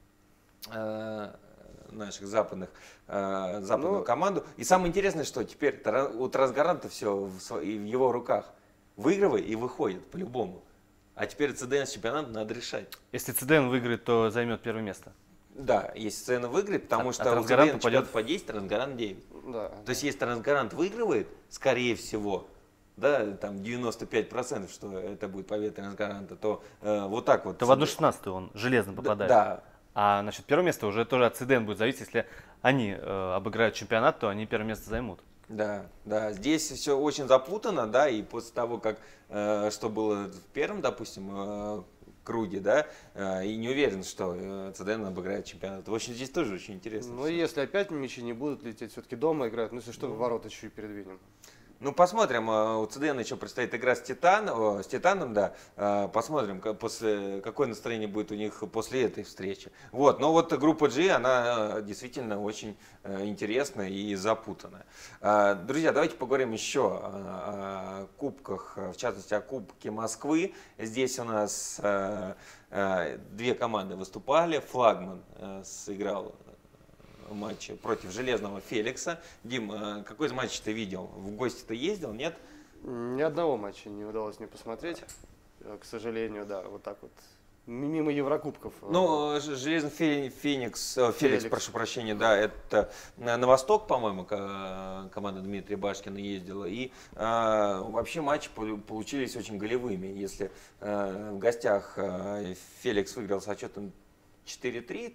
э, наших западных, э, западную Ну, команду. И самое интересное, что теперь Тра- у Трансгаранта все в, сво- и в его руках. Выигрывай и выходит по-любому. А теперь цэ дэ эн с чемпионатом надо решать. Если цэ дэ эн выиграет, то займет первое место. Да, если цэ дэ эн выиграет, потому А- что а у цэ дэ Трансгарант эн попадет чемпионат по десять, Трансгарант девять. Да. То есть если Трансгарант выигрывает, скорее всего, да, там девяносто пять процентов, что это будет победа Трансгаранта, то э, вот так вот. То в одну шестнадцатую он железно попадает. Да. А насчет первого места уже тоже от ЦДН будет зависеть, если они э, обыграют чемпионат, то они первое место займут. Да, да, здесь все очень запутано, да, и после того, как, э, что было в первом, допустим, э, круге, да, э, и не уверен, что э, ЦДН обыграет чемпионат. В общем, здесь тоже очень интересно. Ну, если опять мячи не будут лететь, все-таки дома играют, ну, если что, Ну. ворота чуть-чуть передвинем. Ну, посмотрим, э, у ЦДН еще предстоит игра с Титаном, с Титаном, да, э, посмотрим, как- после, какое настроение будет у них после этой встречи. Вот, но вот группа G, она э, действительно очень э, интересная и запутанная. Э, Друзья, давайте поговорим еще о, о кубках, в частности, о Кубке Москвы. Здесь у нас э, э, две команды выступали, Флагман э, сыграл матче против Железного Феликса. Дим, э, какой из матчей ты видел? В гости ты ездил, нет? Ни одного матча не удалось мне посмотреть, э, к сожалению, да, вот так вот. М- Мимо Еврокубков. э, Ну, Ж- Железный Фе- Феникс, э, Феликс, Феликс. прошу прощения, да, это на на восток, по-моему, ко- команда Дмитрия Башкина ездила. И э, вообще матчи полу- получились очень голевыми. Если э, в гостях э, Феликс выиграл с отчетом четыре три,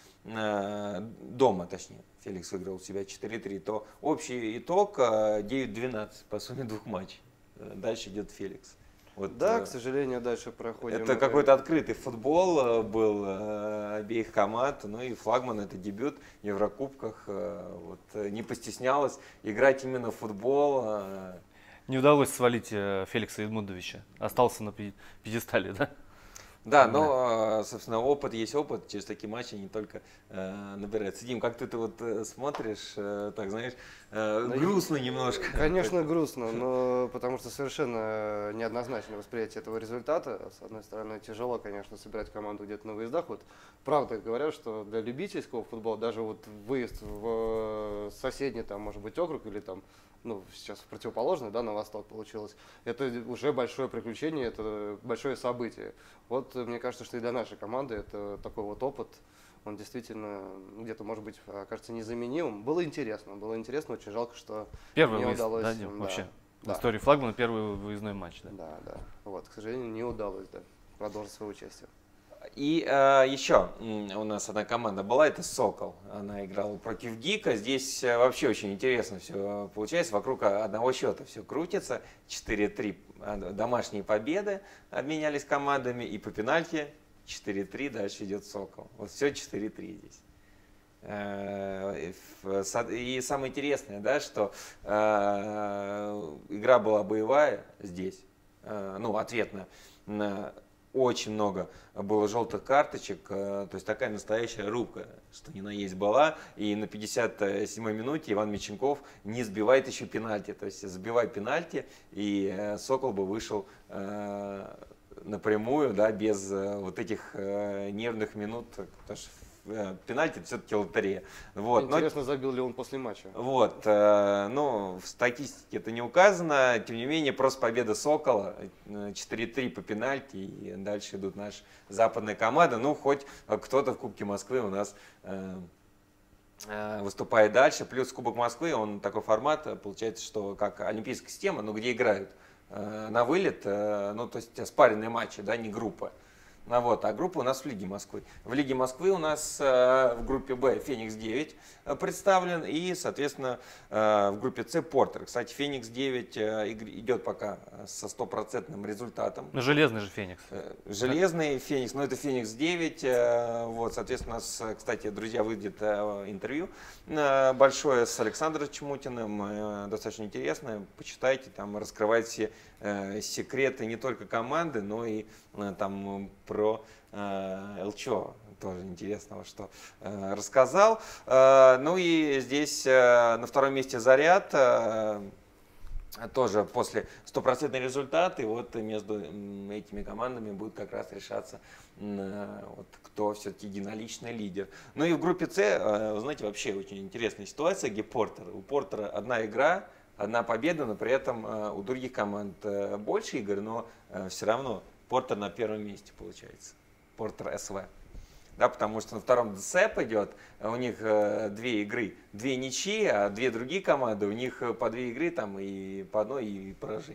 э, дома, точнее, Феликс выиграл у себя четыре три, то общий итог э, девять двенадцать по сумме двух матчей. Э, Дальше идет Феликс. Вот, Да, э, к сожалению, дальше проходим. это какой-то открытый футбол э, был э, обеих команд. Ну и Флагман — это дебют в Еврокубках. э, Вот, э, не постеснялась играть именно в футбол. э. Не удалось свалить э, Феликса Эдмундовича. Остался на пи- пьедестале, да? Да, но, э, собственно, опыт есть опыт. Через такие матчи не только э, набирается. Дим, как ты это вот э, смотришь, э, так знаешь, э, Ну, грустно немножко. Конечно, грустно, но потому что совершенно неоднозначное восприятие этого результата. С одной стороны, тяжело, конечно, собирать команду где-то на выездах. Вот правда говорят, что для любительского футбола даже вот выезд в соседний, там, может быть, округ или там, ну, сейчас противоположный, да, на восток получилось, это уже большое приключение, это большое событие. Вот мне кажется, что и для нашей команды это такой вот опыт. Он действительно где-то, может быть, окажется незаменимым. Было интересно, было интересно, очень жалко, что Первый не выезд, удалось. да, Дим, вообще? Да. В истории Флагмана первый выездной матч, да? Да, да. Вот, к сожалению, не удалось, да, продолжить свое участие. И э, еще м, у нас одна команда была, это Сокол. Она играла против Гика. Здесь э, вообще очень интересно все получается. Вокруг одного счета все крутится. четыре три э, домашние победы обменялись командами. И по пенальти четыре три дальше идет Сокол. Вот все четыре три здесь. Э, И в- со- и самое интересное, да, что э, игра была боевая здесь, э, ну, ответная. На- Очень много было желтых карточек, э, то есть такая настоящая рубка, что ни на есть была. И на пятьдесят седьмой минуте Иван Меченков не сбивает еще пенальти. То есть забивай пенальти, и э, Сокол бы вышел э, напрямую, да, без э, вот этих э, нервных минут, потому что э, пенальти — это все-таки лотерея. Вот. Но- Интересно, забил ли он после матча. вот, э, ну, в статистике это не указано, тем не менее, просто победа Сокола, э, четыре три по пенальти, и дальше идут наши западные команды. Ну, хоть э, кто-то в Кубке Москвы у нас э, э, выступает дальше. Плюс Кубок Москвы, он такой формат, э, получается, что как олимпийская система, но где играют э, на вылет, э, ну, то есть спаренные матчи, да, не группа. Ну, вот, а группа у нас в Лиге Москвы. В Лиге Москвы у нас э, в группе Б Феникс девять э, представлен, и, соответственно, э, в группе С Портер. Кстати, Феникс девять э, игр- идет пока со стопроцентным результатом. Ну, железный же Феникс. Э, Железный Феникс, но это Феникс девять. э, Вот, соответственно, у нас, кстати, друзья, выйдет э, интервью э, большое с Александром Чмутиным, э, достаточно интересное. Почитайте, там раскрывает все э, секреты не только команды, но и э, там про э, ЛЧО. Тоже интересного, что э, рассказал. Э, ну и здесь э, на втором месте Заряд. э, Тоже после стопроцентный результат, и вот между м, этими командами будет как раз решаться, м, э, вот, кто все-таки единоличный лидер. Ну и в группе С, э, вы знаете, вообще очень интересная ситуация, где Портер. У Портера одна игра, одна победа, но при этом э, у других команд э, больше игр, но э, все равно Портер на первом месте получается. Портер СВ. Да, потому что на втором ДСЭП идет, у них э, две игры, две ничьи, а две другие команды, у них э, по две игры там и по одной и поражение.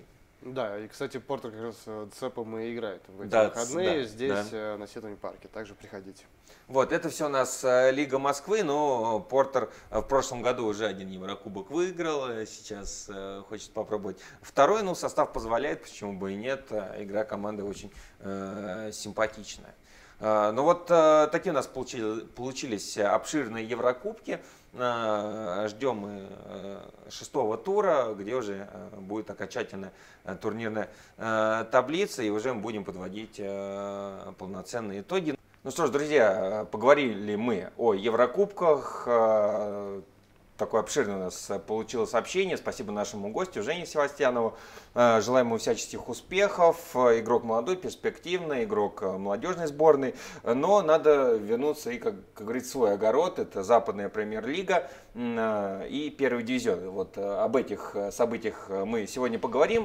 Да, и, кстати, Портер как раз Цепом и играет в эти Да, выходные да, здесь, да. на Сетовом парке. Также приходите. Вот, это все у нас э, Лига Москвы, но Портер э, в прошлом году уже один Еврокубок выиграл, э, сейчас э, хочет попробовать второй, ну, состав позволяет, почему бы и нет, э, игра команды очень э, симпатичная. Э, ну вот э, такие у нас получили, получились обширные Еврокубки, э, ждем мы э, шестого тура, где уже э, будет окончательная э, турнирная э, таблица, и уже мы будем подводить э, полноценные итоги. Ну что ж, друзья, поговорили мы о Еврокубках. Такое обширное у нас получилось сообщение. Спасибо нашему гостю Жене Севастьянову. Желаем ему всяческих успехов. Игрок молодой, перспективный, игрок молодежной сборной. Но надо вернуться и, как, как говорится, в свой огород. Это западная премьер-лига и первый дивизион. Вот об этих событиях мы сегодня поговорим.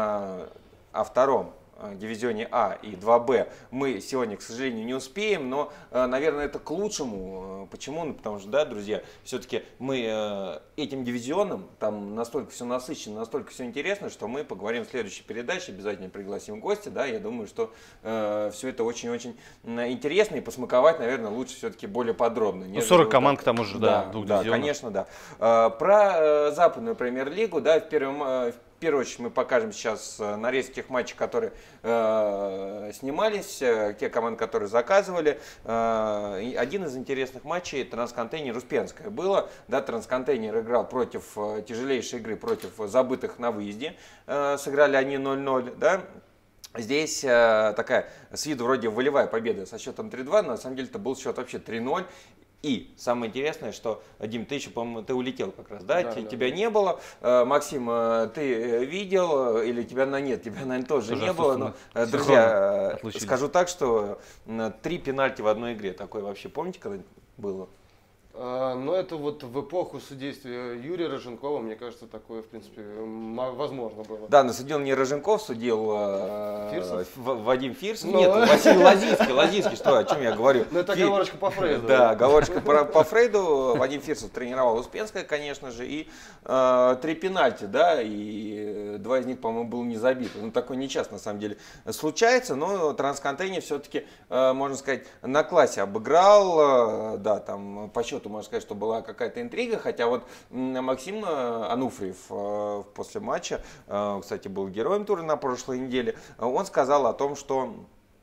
О втором дивизионе А и два Б мы сегодня, к сожалению, не успеем, но, наверное, это к лучшему. Почему? Ну, потому что, да, друзья, все-таки мы этим дивизионом, там настолько все насыщенно, настолько все интересно, что мы поговорим в следующей передаче, обязательно пригласим гостя, да, я думаю, что э, все это очень-очень интересно, и посмаковать, наверное, лучше все-таки более подробно. Ну, сорок вот команд, к тому же, да, да, двух да, дивизионов. Конечно, да. Про западную премьер-лигу, да, в первом, в В первую очередь мы покажем сейчас нарезки тех матчей, которые э, снимались, э, те команды, которые заказывали. Э, один из интересных матчей Трансконтейнер Успенская было. Да, Трансконтейнер играл против э, тяжелейшей игры, против забытых на выезде. Э, сыграли они ноль ноль. Да. Здесь э, такая с виду вроде волевая победа со счетом три два, но на самом деле это был счет вообще три ноль. И самое интересное, что, Дим, ты еще, по-моему, ты улетел как раз, да? Да, Т- да. Тебя не было. Максим, ты видел, или тебя на нет, тебя, наверное, тоже, Тоже не было. Но, отсутственно. друзья, Отлучились. скажу так, что три пенальти в одной игре. Такое вообще, помните, когда было? А, но это вот в эпоху судействия Юрия Роженкова, мне кажется, такое, в принципе, м- возможно было. Да, но судил не Роженков, судил э, Фирсов? В- Вадим Фирсов. Ну. Нет, Василий Лазинский, Лазинский, что, о чем я говорю? Ну, это Фи- оговорочка по Фрейду. Да, оговорочка по, по Фрейду. Вадим Фирсов тренировал Успенское, конечно же, и э, три пенальти, да, и два из них, по-моему, был не забит. Ну, такое нечасто, на самом деле, случается, но Трансконтейнер все-таки, э, можно сказать, на классе обыграл, э, да, там, по счету, можно сказать, что была какая-то интрига, хотя вот м, Максим э, Ануфриев э, после матча, э, кстати, был героем тура на прошлой неделе, э, он сказал о том, что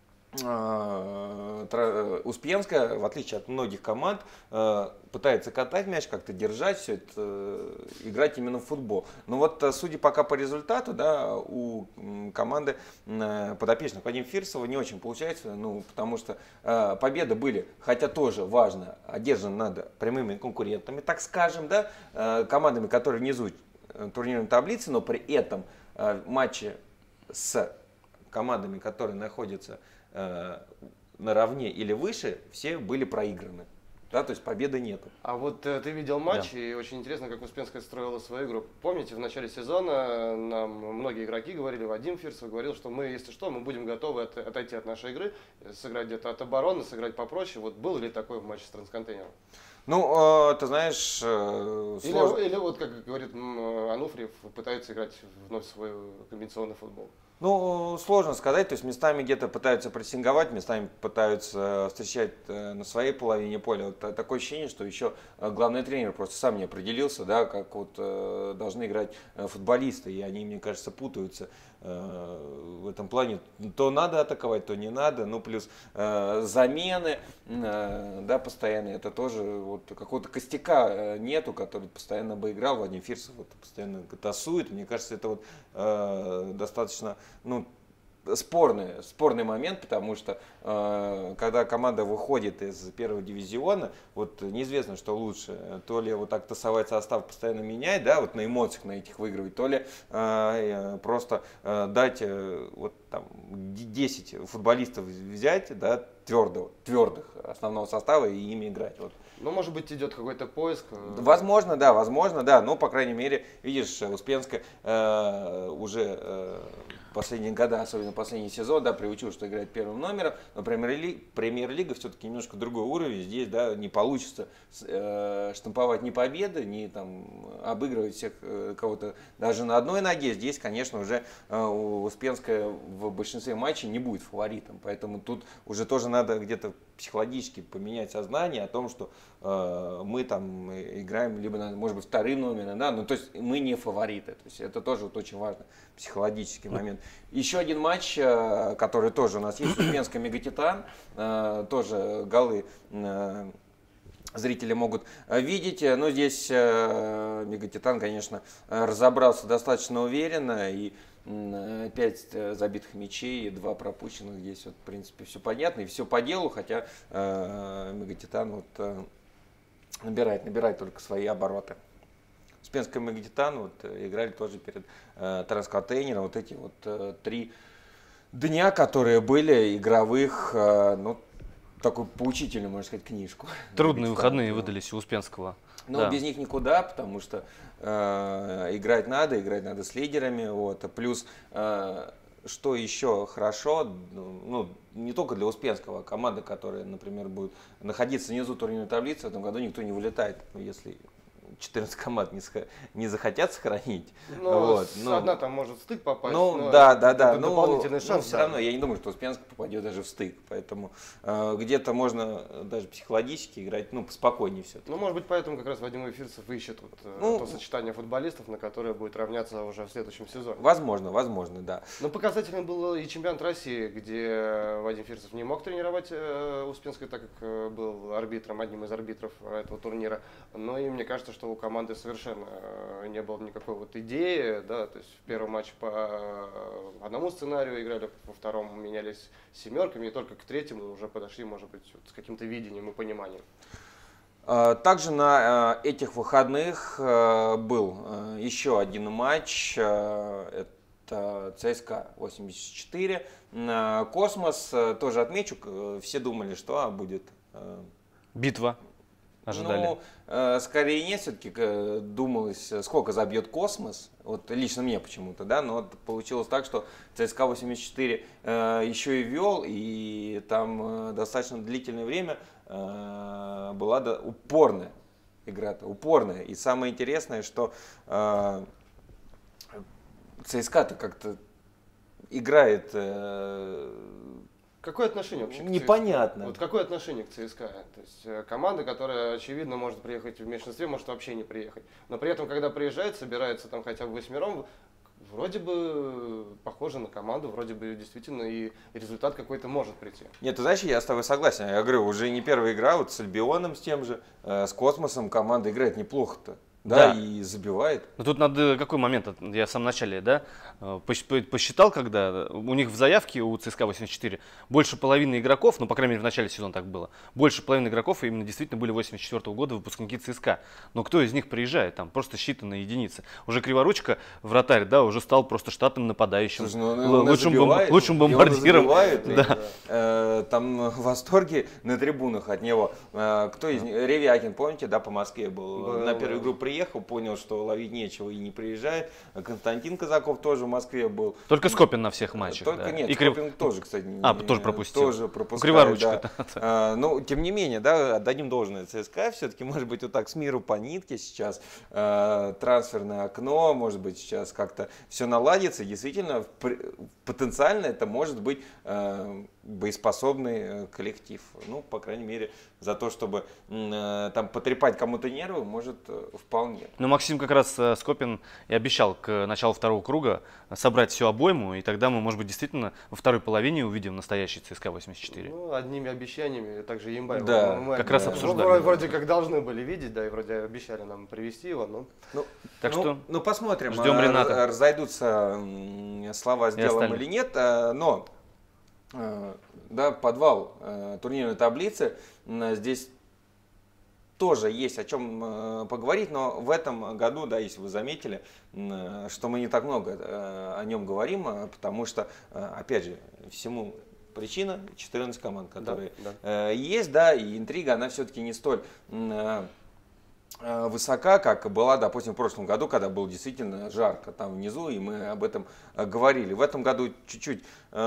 э, Тра- Успенская, в отличие от многих команд, э, пытается катать мяч, как-то держать все это, э, играть именно в футбол. Но вот, э, судя пока по результату, да, у м, команды э, подопечных Вадима Фирсова не очень получается, ну, потому что э, победы были, хотя тоже важно, одержаны над прямыми конкурентами, так скажем, да, э, командами, которые внизу э, турнирной таблицы, но при этом э, матчи с командами, которые находятся э, наравне или выше, все были проиграны. Да, то есть победы нету. А вот э, ты видел матч, и очень интересно, как Успенская строила свою игру. Помните, в начале сезона нам многие игроки говорили, Вадим Фирсов говорил, что мы, если что, мы будем готовы от- отойти от нашей игры, сыграть где-то от обороны, сыграть попроще. Вот был ли такой в матче с Трансконтейнером? Ну, э, ты знаешь, э, сложно. Или, или вот, как говорит м, Ануфриев, пытается играть вновь в свой комбинационный футбол. Ну, сложно сказать, то есть местами где-то пытаются прессинговать, местами пытаются встречать э, на своей половине поля. Вот та- такое ощущение, что еще э, главный тренер просто сам не определился, да, как вот э, должны играть э, футболисты, и они, мне кажется, путаются э, в этом плане. То надо атаковать, то не надо, ну, плюс э, замены, э, да, постоянно, это тоже вот какого-то костяка э, нету, который постоянно бы играл. Владимир Фирсов вот, постоянно тасует, мне кажется, это вот э, достаточно, ну, спорный, спорный момент, потому что э, когда команда выходит из первого дивизиона, вот неизвестно, что лучше, то ли вот так тасовать состав, постоянно менять, да, вот на эмоциях на этих выигрывать, то ли э, просто э, дать э, вот там десять футболистов взять, да, твердого, твердых основного состава и ими играть. Вот. Ну, может быть, идет какой-то поиск. э, Возможно, да, возможно, да, но, по крайней мере, видишь, Успенская э, уже э, последние года, особенно последний сезон, да, приучил, что играет первым номером, но премьер-лига, премьер-лига все-таки немножко другой уровень, здесь, да, не получится э, штамповать ни победы, ни там обыгрывать всех э, кого-то даже на одной ноге, здесь, конечно, уже э, Успенская в большинстве матчей не будет фаворитом, поэтому тут уже тоже надо где-то психологически поменять сознание о том, что э, мы там играем либо, может быть, вторым номером, да, ну, то есть мы не фавориты, то есть это тоже вот очень важно, психологический момент. Еще один матч, э, который тоже у нас есть, Успенская Мегатитан, э, тоже голы э, зрители могут видеть, но здесь э, Мегатитан, конечно, разобрался достаточно уверенно, и пять забитых мячей, два пропущенных. Здесь вот, в принципе, все понятно и все по делу, хотя э, Мегатитан вот, э, набирает, набирает только свои обороты. Успенская Мегатитан вот, играли тоже перед э, трансконтейнером. Вот эти вот э, три дня, которые были игровых, э, ну, такую поучительную, можно сказать, книжку. Трудные выходные выдались у Успенского. Ну, да. Без них никуда, потому что э, играть надо, играть надо с лидерами. Вот. Плюс, э, что еще хорошо, ну, не только для Успенского, команда, которая, например, будет находиться внизу турнирной таблицы, в этом году никто не вылетает, если четырнадцать команд не, не захотят сохранить. Но вот. ну, одна там может в стык попасть. Ну, да, да, да. Это ну, дополнительный шанс. Но все равно, я не думаю, что Успенск попадет даже в стык. Поэтому э, где-то можно даже психологически играть, ну, поспокойнее все-таки. Ну, может быть, поэтому как раз Вадим Эфирцев ищет вот, ну, то сочетание футболистов, на которое будет равняться уже в следующем сезоне. Возможно, возможно, да. Но показательным был и чемпионат России, где Вадим Эфирцев не мог тренировать э, Успенскую, так как э, был арбитром, одним из арбитров этого турнира. Но и мне кажется, что у команды совершенно не было никакой вот идеи, да, то есть в первом матче по одному сценарию играли, во втором менялись семерками, и только к третьему уже подошли, может быть, вот с каким-то видением и пониманием. Также на этих выходных был еще один матч, это ЦСКА восемьдесят четыре, Космос, тоже отмечу, все думали, что будет битва. Ожидали. Ну, э, скорее нет, все-таки э, думалось, сколько забьет Космос, вот лично мне почему-то, да, но вот получилось так, что ЦСКА восемьдесят четыре э, еще и вел, и там э, достаточно длительное время э, была да, упорная игра-то, упорная, и самое интересное, что э, ЦСКА-то как-то играет... Э, Какое отношение вообще непонятно. к ЦСКА? Вот какое отношение к ЦСКА? То есть команда, которая, очевидно, может приехать в меньшинстве, может вообще не приехать. Но при этом, когда приезжает, собирается там хотя бы восьмером, вроде бы похоже на команду, вроде бы действительно и результат какой-то может прийти. Нет, ты знаешь, я с тобой согласен. Я говорю, уже не первая игра, вот с Альбионом, с тем же, э, с Космосом команда играет неплохо-то. Да, да, и забивает. Но тут надо, какой момент, я в самом начале, да, посчитал, когда у них в заявке у ЦСКА восемьдесят четыре больше половины игроков, ну, по крайней мере, в начале сезона так было, больше половины игроков именно действительно были восемьдесят четвёртого года выпускники ЦСКА. Но кто из них приезжает? Там просто считанные единицы. Уже Криворучка, вратарь, да, уже стал просто штатным нападающим. Слушай, ну, лучшим, забивает, бом, лучшим бомбардиром. Забивает, да. И, э, там в восторге на трибунах от него. Э, кто из них? Ревякин, помните, да, по Москве был. был на первую игру приехал. Понял, что ловить нечего и не приезжает. Константин Казаков тоже в Москве был. Только Скопин на всех матчах. Только да. нет, и Скопин Крив... тоже, кстати, а, тоже пропустил. Тоже пропускает, Криворучка. Да. А, ну, тем не менее, да, отдадим должное ЦСКА. Все-таки, может быть, вот так с миру по нитке сейчас а, трансферное окно, может быть, сейчас как-то все наладится. И действительно, потенциально это может быть а, боеспособный коллектив. Ну, по крайней мере, за то, чтобы а, там потрепать кому-то нервы, может, вполне. Ну, Максим как раз Скопин и обещал к началу второго круга собрать всю обойму, и тогда мы, может быть, действительно во второй половине увидим настоящий ЦСКА восемьдесят четыре. Ну, одними обещаниями, также Ямбаева. Да, мы, как да. раз обсуждали. Ну, вроде как должны были видеть, да, и вроде обещали нам привезти его, но... Ну, так ну, что ну, посмотрим, ждем Рената. Разойдутся слова с делом или нет, но да, подвал турнирной таблицы здесь тоже есть о чем э, поговорить, но в этом году, да, если вы заметили, э, что мы не так много э, о нем говорим, э, потому что, э, опять же, всему причина четырнадцать команд, которые да, да. Э, есть, да, и интрига, она все-таки не столь э, высока, как была, допустим, в прошлом году, когда было действительно жарко там внизу, и мы об этом говорили. В этом году чуть-чуть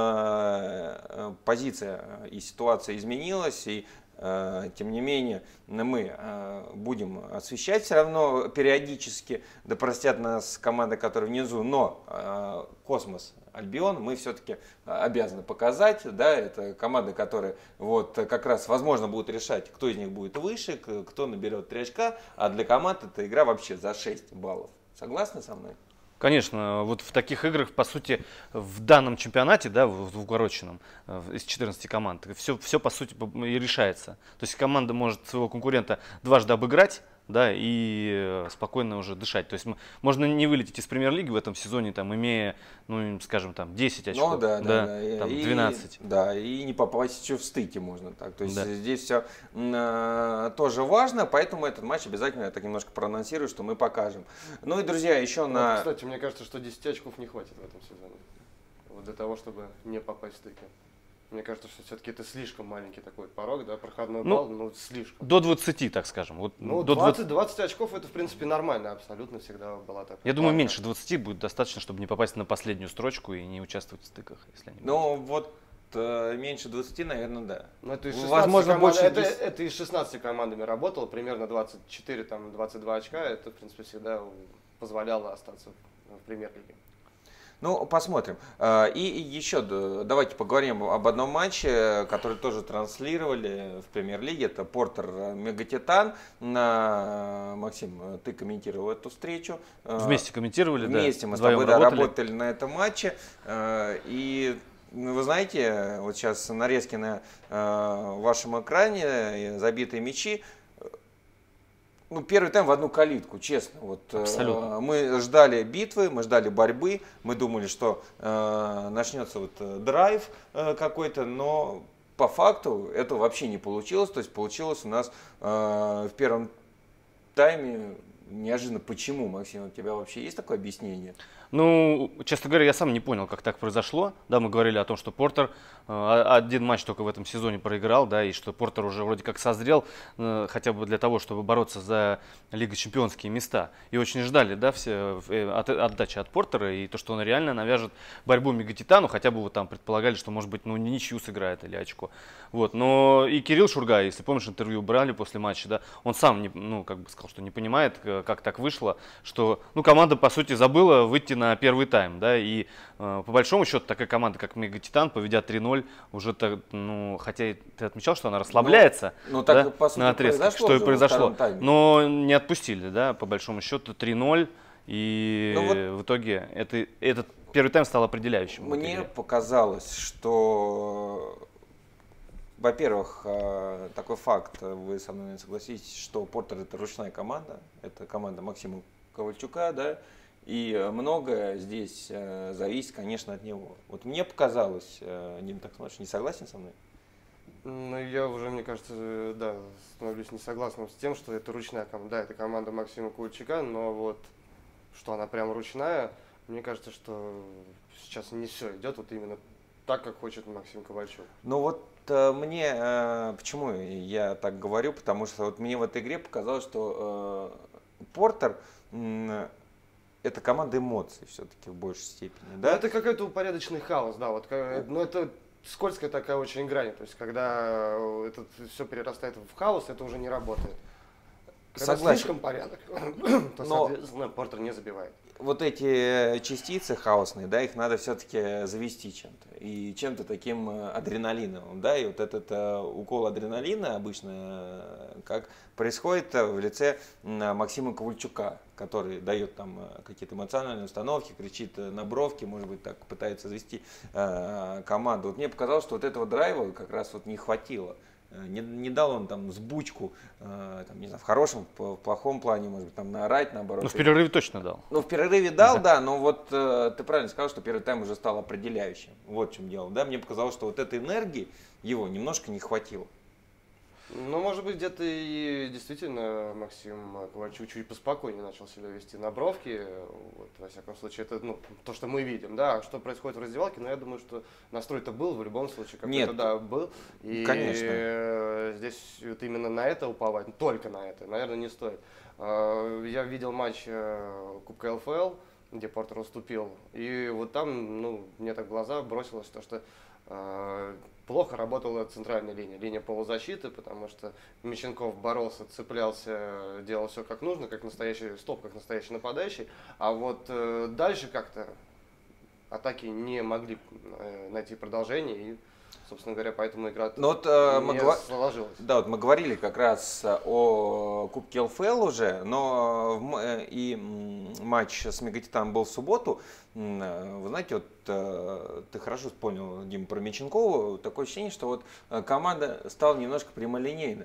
э, позиция и ситуация изменилась, и э, тем не менее мы э, будем освещать все равно периодически, да простят нас команды, которые внизу, но э, Космос, Альбион мы все-таки обязаны показать, да, это команды, которые вот как раз возможно будут решать, кто из них будет выше, кто наберет три очка, а для команд эта игра вообще за шесть баллов. Согласны со мной? Конечно, вот в таких играх, по сути, в данном чемпионате, да, в двухгорочном, из четырнадцати команд, все, все по сути и решается. То есть команда может своего конкурента дважды обыграть, да, и спокойно уже дышать. То есть можно не вылететь из премьер-лиги в этом сезоне, там, имея, ну, скажем, там, десять очков, ну, да, да, да, там, и, двенадцать. Да, и не попасть еще в стыке можно так. То есть да. здесь все э, тоже важно, поэтому этот матч обязательно я так немножко проанонсирую, что мы покажем. Ну и, друзья, еще ну, на... Кстати, мне кажется, что десяти очков не хватит в этом сезоне. Вот для того, чтобы не попасть в стыки. Мне кажется, что все-таки это слишком маленький такой порог, да, проходной балл, ну, ну слишком. До двадцати, так скажем. Вот, ну, до двадцать, двадцать очков это, в принципе, нормально, абсолютно всегда была такая. Я думаю, меньше двадцати будет достаточно, чтобы не попасть на последнюю строчку и не участвовать в стыках, если они Ну, вот э, меньше двадцати, наверное, да. Ну, это, из возможно, команд, больше это, десять. это из шестнадцати командами работало, примерно двадцать четыре, там, двадцать два очка, это, в принципе, всегда позволяло остаться в премьер-лиге. Ну, посмотрим. И еще давайте поговорим об одном матче, который тоже транслировали в премьер-лиге. Это Портер Мегатитан. Максим, ты комментировал эту встречу. Вместе комментировали, Вместе да? мы с Вдвоем тобой да, работали. работали на этом матче. И вы знаете, вот сейчас нарезки на вашем экране, забитые мячи. Ну, первый тайм в одну калитку, честно. Вот, Абсолютно. Э, мы ждали битвы, мы ждали борьбы, мы думали, что э, начнется вот драйв э, какой-то, но по факту это вообще не получилось. То есть получилось у нас э, в первом тайме неожиданно. Почему, Максим, у тебя вообще есть такое объяснение? Ну, честно говоря, я сам не понял, как так произошло. Да, мы говорили о том, что Портер э, один матч только в этом сезоне проиграл, да, и что Портер уже вроде как созрел э, хотя бы для того, чтобы бороться за Лига Чемпионские места. И очень ждали, да, все э, от, отдачи от Портера и то, что он реально навяжет борьбу Мегатитану, хотя бы вот там предполагали, что, может быть, ну, ничью сыграет или очко. Вот, но и Кирилл Шургай, если помнишь, интервью брали после матча, да, он сам, не, ну, как бы сказал, что не понимает, как так вышло, что, ну, команда, по сути, забыла выйти на первый тайм, да, и э, по большому счету такая команда, как Мегатитан, поведя три ноль, уже, так, ну, хотя и ты отмечал, что она расслабляется, ну, ну, так, да, по сути, на отрезках, что и произошло, но не отпустили, да, по большому счету три ноль, и ну, вот в итоге это, этот первый тайм стал определяющим. Мне показалось, что, во-первых, такой факт, вы со мной согласитесь, что Портер это ручная команда, это команда Максима Ковальчука, да, и многое здесь э, зависит, конечно, от него. Вот мне показалось, э, Дим, так смотришь, не согласен со мной? Ну, я уже, мне кажется, да, становлюсь не согласным с тем, что это ручная команда. Да, это команда Максима Ковальчука, но вот, что она прям ручная, мне кажется, что сейчас не все идет вот именно так, как хочет Максим Ковальчук. Ну вот э, мне, э, почему я так говорю, потому что вот мне в этой игре показалось, что э, Портер... Э, это команда эмоций все-таки в большей степени, да? Ну, это какой-то упорядоченный хаос, да, вот, ну, это скользкая такая очень грань, то есть, когда это все перерастает в хаос, это уже не работает. Когда Согласен. слишком порядок, то, но, соответственно, Портер не забивает. Вот эти частицы хаосные, да, их надо все-таки завести чем-то, и чем-то таким адреналиновым, да, и вот этот uh, укол адреналина обычно uh, как происходит в лице uh, Максима Ковальчука, который дает там uh, какие-то эмоциональные установки, кричит uh, на бровки, может быть, так пытается завести uh, команду. Вот мне показалось, что вот этого драйва как раз вот не хватило. Не, не дал он там сбучку, э, там, не знаю, в хорошем, в плохом плане, может быть, там наорать, наоборот. Ну, в перерыве точно дал. Ну, в перерыве дал, да, да, но вот э, ты правильно сказал, что первый тайм уже стал определяющим. Вот в чем дело, да, мне показалось, что вот этой энергии его немножко не хватило. Ну, может быть, где-то и действительно Максим Ковальчук чуть поспокойнее начал себя вести на бровке. Вот, во всяком случае, это ну, то, что мы видим. Да, что происходит в раздевалке, но я думаю, что настрой-то был в любом случае. Какой-то, да, был. И конечно. Здесь вот именно на это уповать, только на это, наверное, не стоит. Я видел матч Кубка эл эф эл, где Портер уступил. И вот там, ну, мне так в глаза бросилось то, что э, плохо работала центральная линия, линия полузащиты, потому что Мещенков боролся, цеплялся, делал все как нужно, как настоящий стоп, как настоящий нападающий. А вот э, дальше как-то атаки не могли э, найти продолжение. И, собственно говоря, поэтому игра ну, вот, э, не мы гва... сложилась. Да, вот мы говорили как раз о Кубке эл эф эл уже, но в... и матч с Мегатитаном был в субботу. Вы знаете, вот ты хорошо вспомнил, Дима, про Минченкова. Такое ощущение, что вот команда стала немножко прямолинейна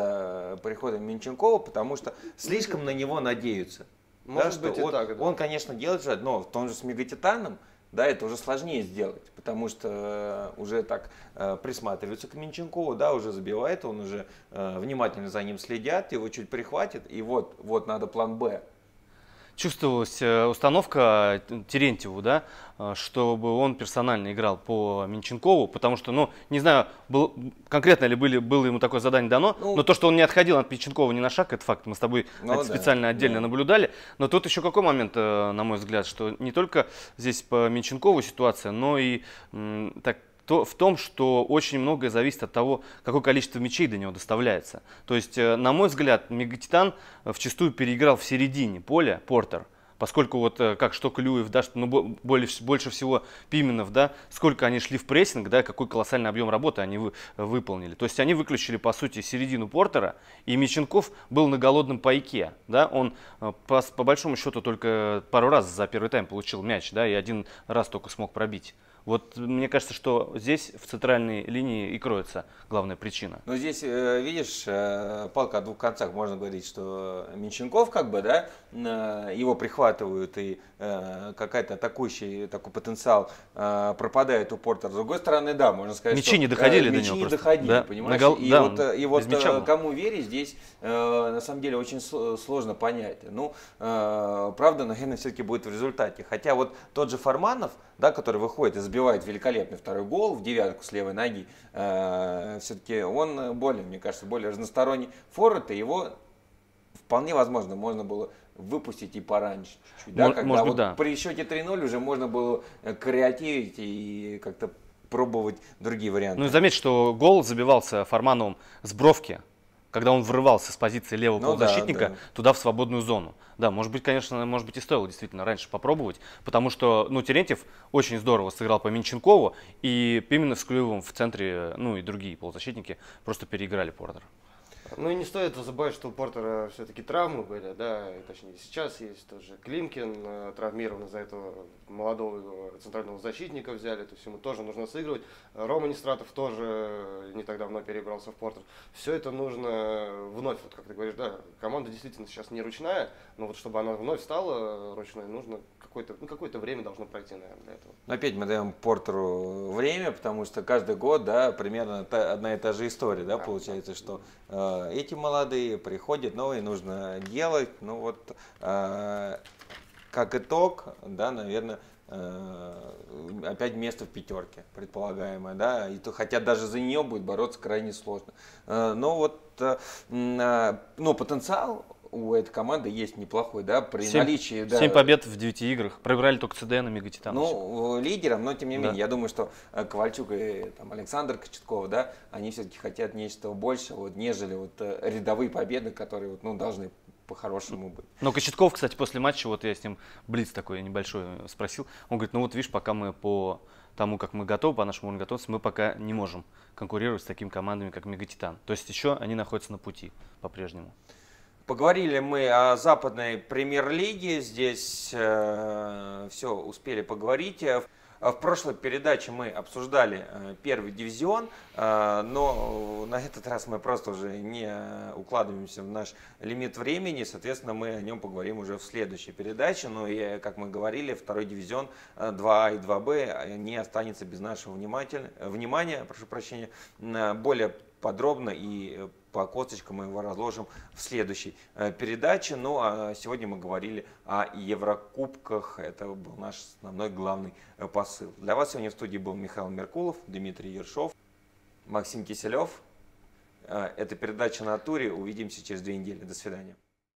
с приходом Минченкова, потому что слишком на него надеются. Может да, быть и он, так, да. Он, конечно, делает же, но в том же с Мегатитаном, да, это уже сложнее сделать, потому что уже так э, присматриваются к Минченкову, да, уже забивает, он уже э, внимательно за ним следят, его чуть прихватит, и вот, вот надо план Б. Чувствовалась установка Терентьеву, да, чтобы он персонально играл по Минченкову, потому что, ну, не знаю, был, конкретно ли были, было ему такое задание дано, ну, но то, что он не отходил от Минченкова ни на шаг, это факт, мы с тобой ну, это да, специально отдельно да. наблюдали. Но тут еще какой момент, на мой взгляд, что не только здесь по Минченкову ситуация, но и так, то, в том, что очень многое зависит от того, какое количество мячей до него доставляется. То есть, на мой взгляд, Мегатитан вчастую переиграл в середине поля Портер, поскольку вот как что Клюев, да, что, ну, больше, больше всего Пименов, да, сколько они шли в прессинг, да, какой колоссальный объем работы они вы, выполнили. То есть они выключили, по сути, середину Портера, и Мещенков был на голодном пайке. Да, он по, по большому счету только пару раз за первый тайм получил мяч, да, и один раз только смог пробить. Вот мне кажется, что здесь в центральной линии и кроется главная причина. Ну здесь, видишь, палка о двух концах. Можно говорить, что Минченков, как бы, да, его прихватывают, и какой-то атакующий такой потенциал пропадает у Портера. С другой стороны, да, можно сказать, мячи что не доходили мячи до него. не просто. доходили, да. понимаешь? Гол... И да, вот, и вот мяча кому верить, здесь на самом деле очень сложно понять. Ну, правда, наверное, все-таки будет в результате. Хотя вот тот же Фарманов, да, который выходит и забивает великолепный второй гол в девятку с левой ноги, э, все-таки он более, мне кажется, более разносторонний форвард, и его вполне возможно можно было выпустить и пораньше чуть-чуть. Да, когда может быть, вот да. При счете три ноль уже можно было креативить и как-то пробовать другие варианты. Ну и заметь, что гол забивался Фармановым с бровки, когда он врывался с позиции левого ну, полузащитника да, да. туда в свободную зону. Да, может быть, конечно, может быть и стоило действительно раньше попробовать, потому что, ну, Терентьев очень здорово сыграл по Минченкову, и Пименов с Клюевым в центре, ну, и другие полузащитники просто переиграли Портера. Ну и не стоит забывать, что у Портера все-таки травмы были, да, и точнее сейчас есть тоже Климкин э, травмирован, из-за этого молодого центрального защитника взяли, то есть ему тоже нужно сыгрывать. Рома Нестратов тоже не так давно перебрался в Портер. Все это нужно вновь, вот как ты говоришь, да, команда действительно сейчас не ручная, но вот чтобы она вновь стала ручной, нужно какое-то, ну, какое-то время должно пройти, наверное, для этого. Опять мы даем Портеру время, потому что каждый год, да, примерно та, одна и та же история, да, да получается, да. что э, эти молодые приходят, новые нужно делать, ну вот, э, как итог, да, наверное, э, опять место в пятерке предполагаемое, да, и то, хотя даже за нее будет бороться крайне сложно. Э, но вот, э, э, ну, потенциал у этой команды есть неплохой, да, при семь, наличии... Да, семь побед в девяти играх, проиграли только ЦДН и Мегатитан. Ну, лидером, но тем не менее, да. я думаю, что Ковальчук и там, Александр Кочетков, да, они все-таки хотят нечто больше, вот, нежели вот, рядовые победы, которые вот, ну, должны по-хорошему быть. Но Кочетков, кстати, после матча, вот я с ним блиц такой небольшой спросил, он говорит, ну вот видишь, пока мы по тому, как мы готовы, по нашему уровню готовности, мы пока не можем конкурировать с такими командами, как Мегатитан. То есть еще они находятся на пути по-прежнему. Поговорили мы о западной премьер-лиге, здесь э, все успели поговорить. В прошлой передаче мы обсуждали э, первый дивизион, э, но на этот раз мы просто уже не укладываемся в наш лимит времени, соответственно, мы о нем поговорим уже в следующей передаче. Ну и, как мы говорили, второй дивизион два А и два Б не останется без нашего внимания, прошу прощения, более подробно и по косточкам мы его разложим в следующей передаче. Ну а сегодня мы говорили о Еврокубках. Это был наш основной главный посыл. Для вас сегодня в студии был Михаил Меркулов, Дмитрий Ершов, Максим Киселев. Это передача «На туре». Увидимся через две недели. До свидания.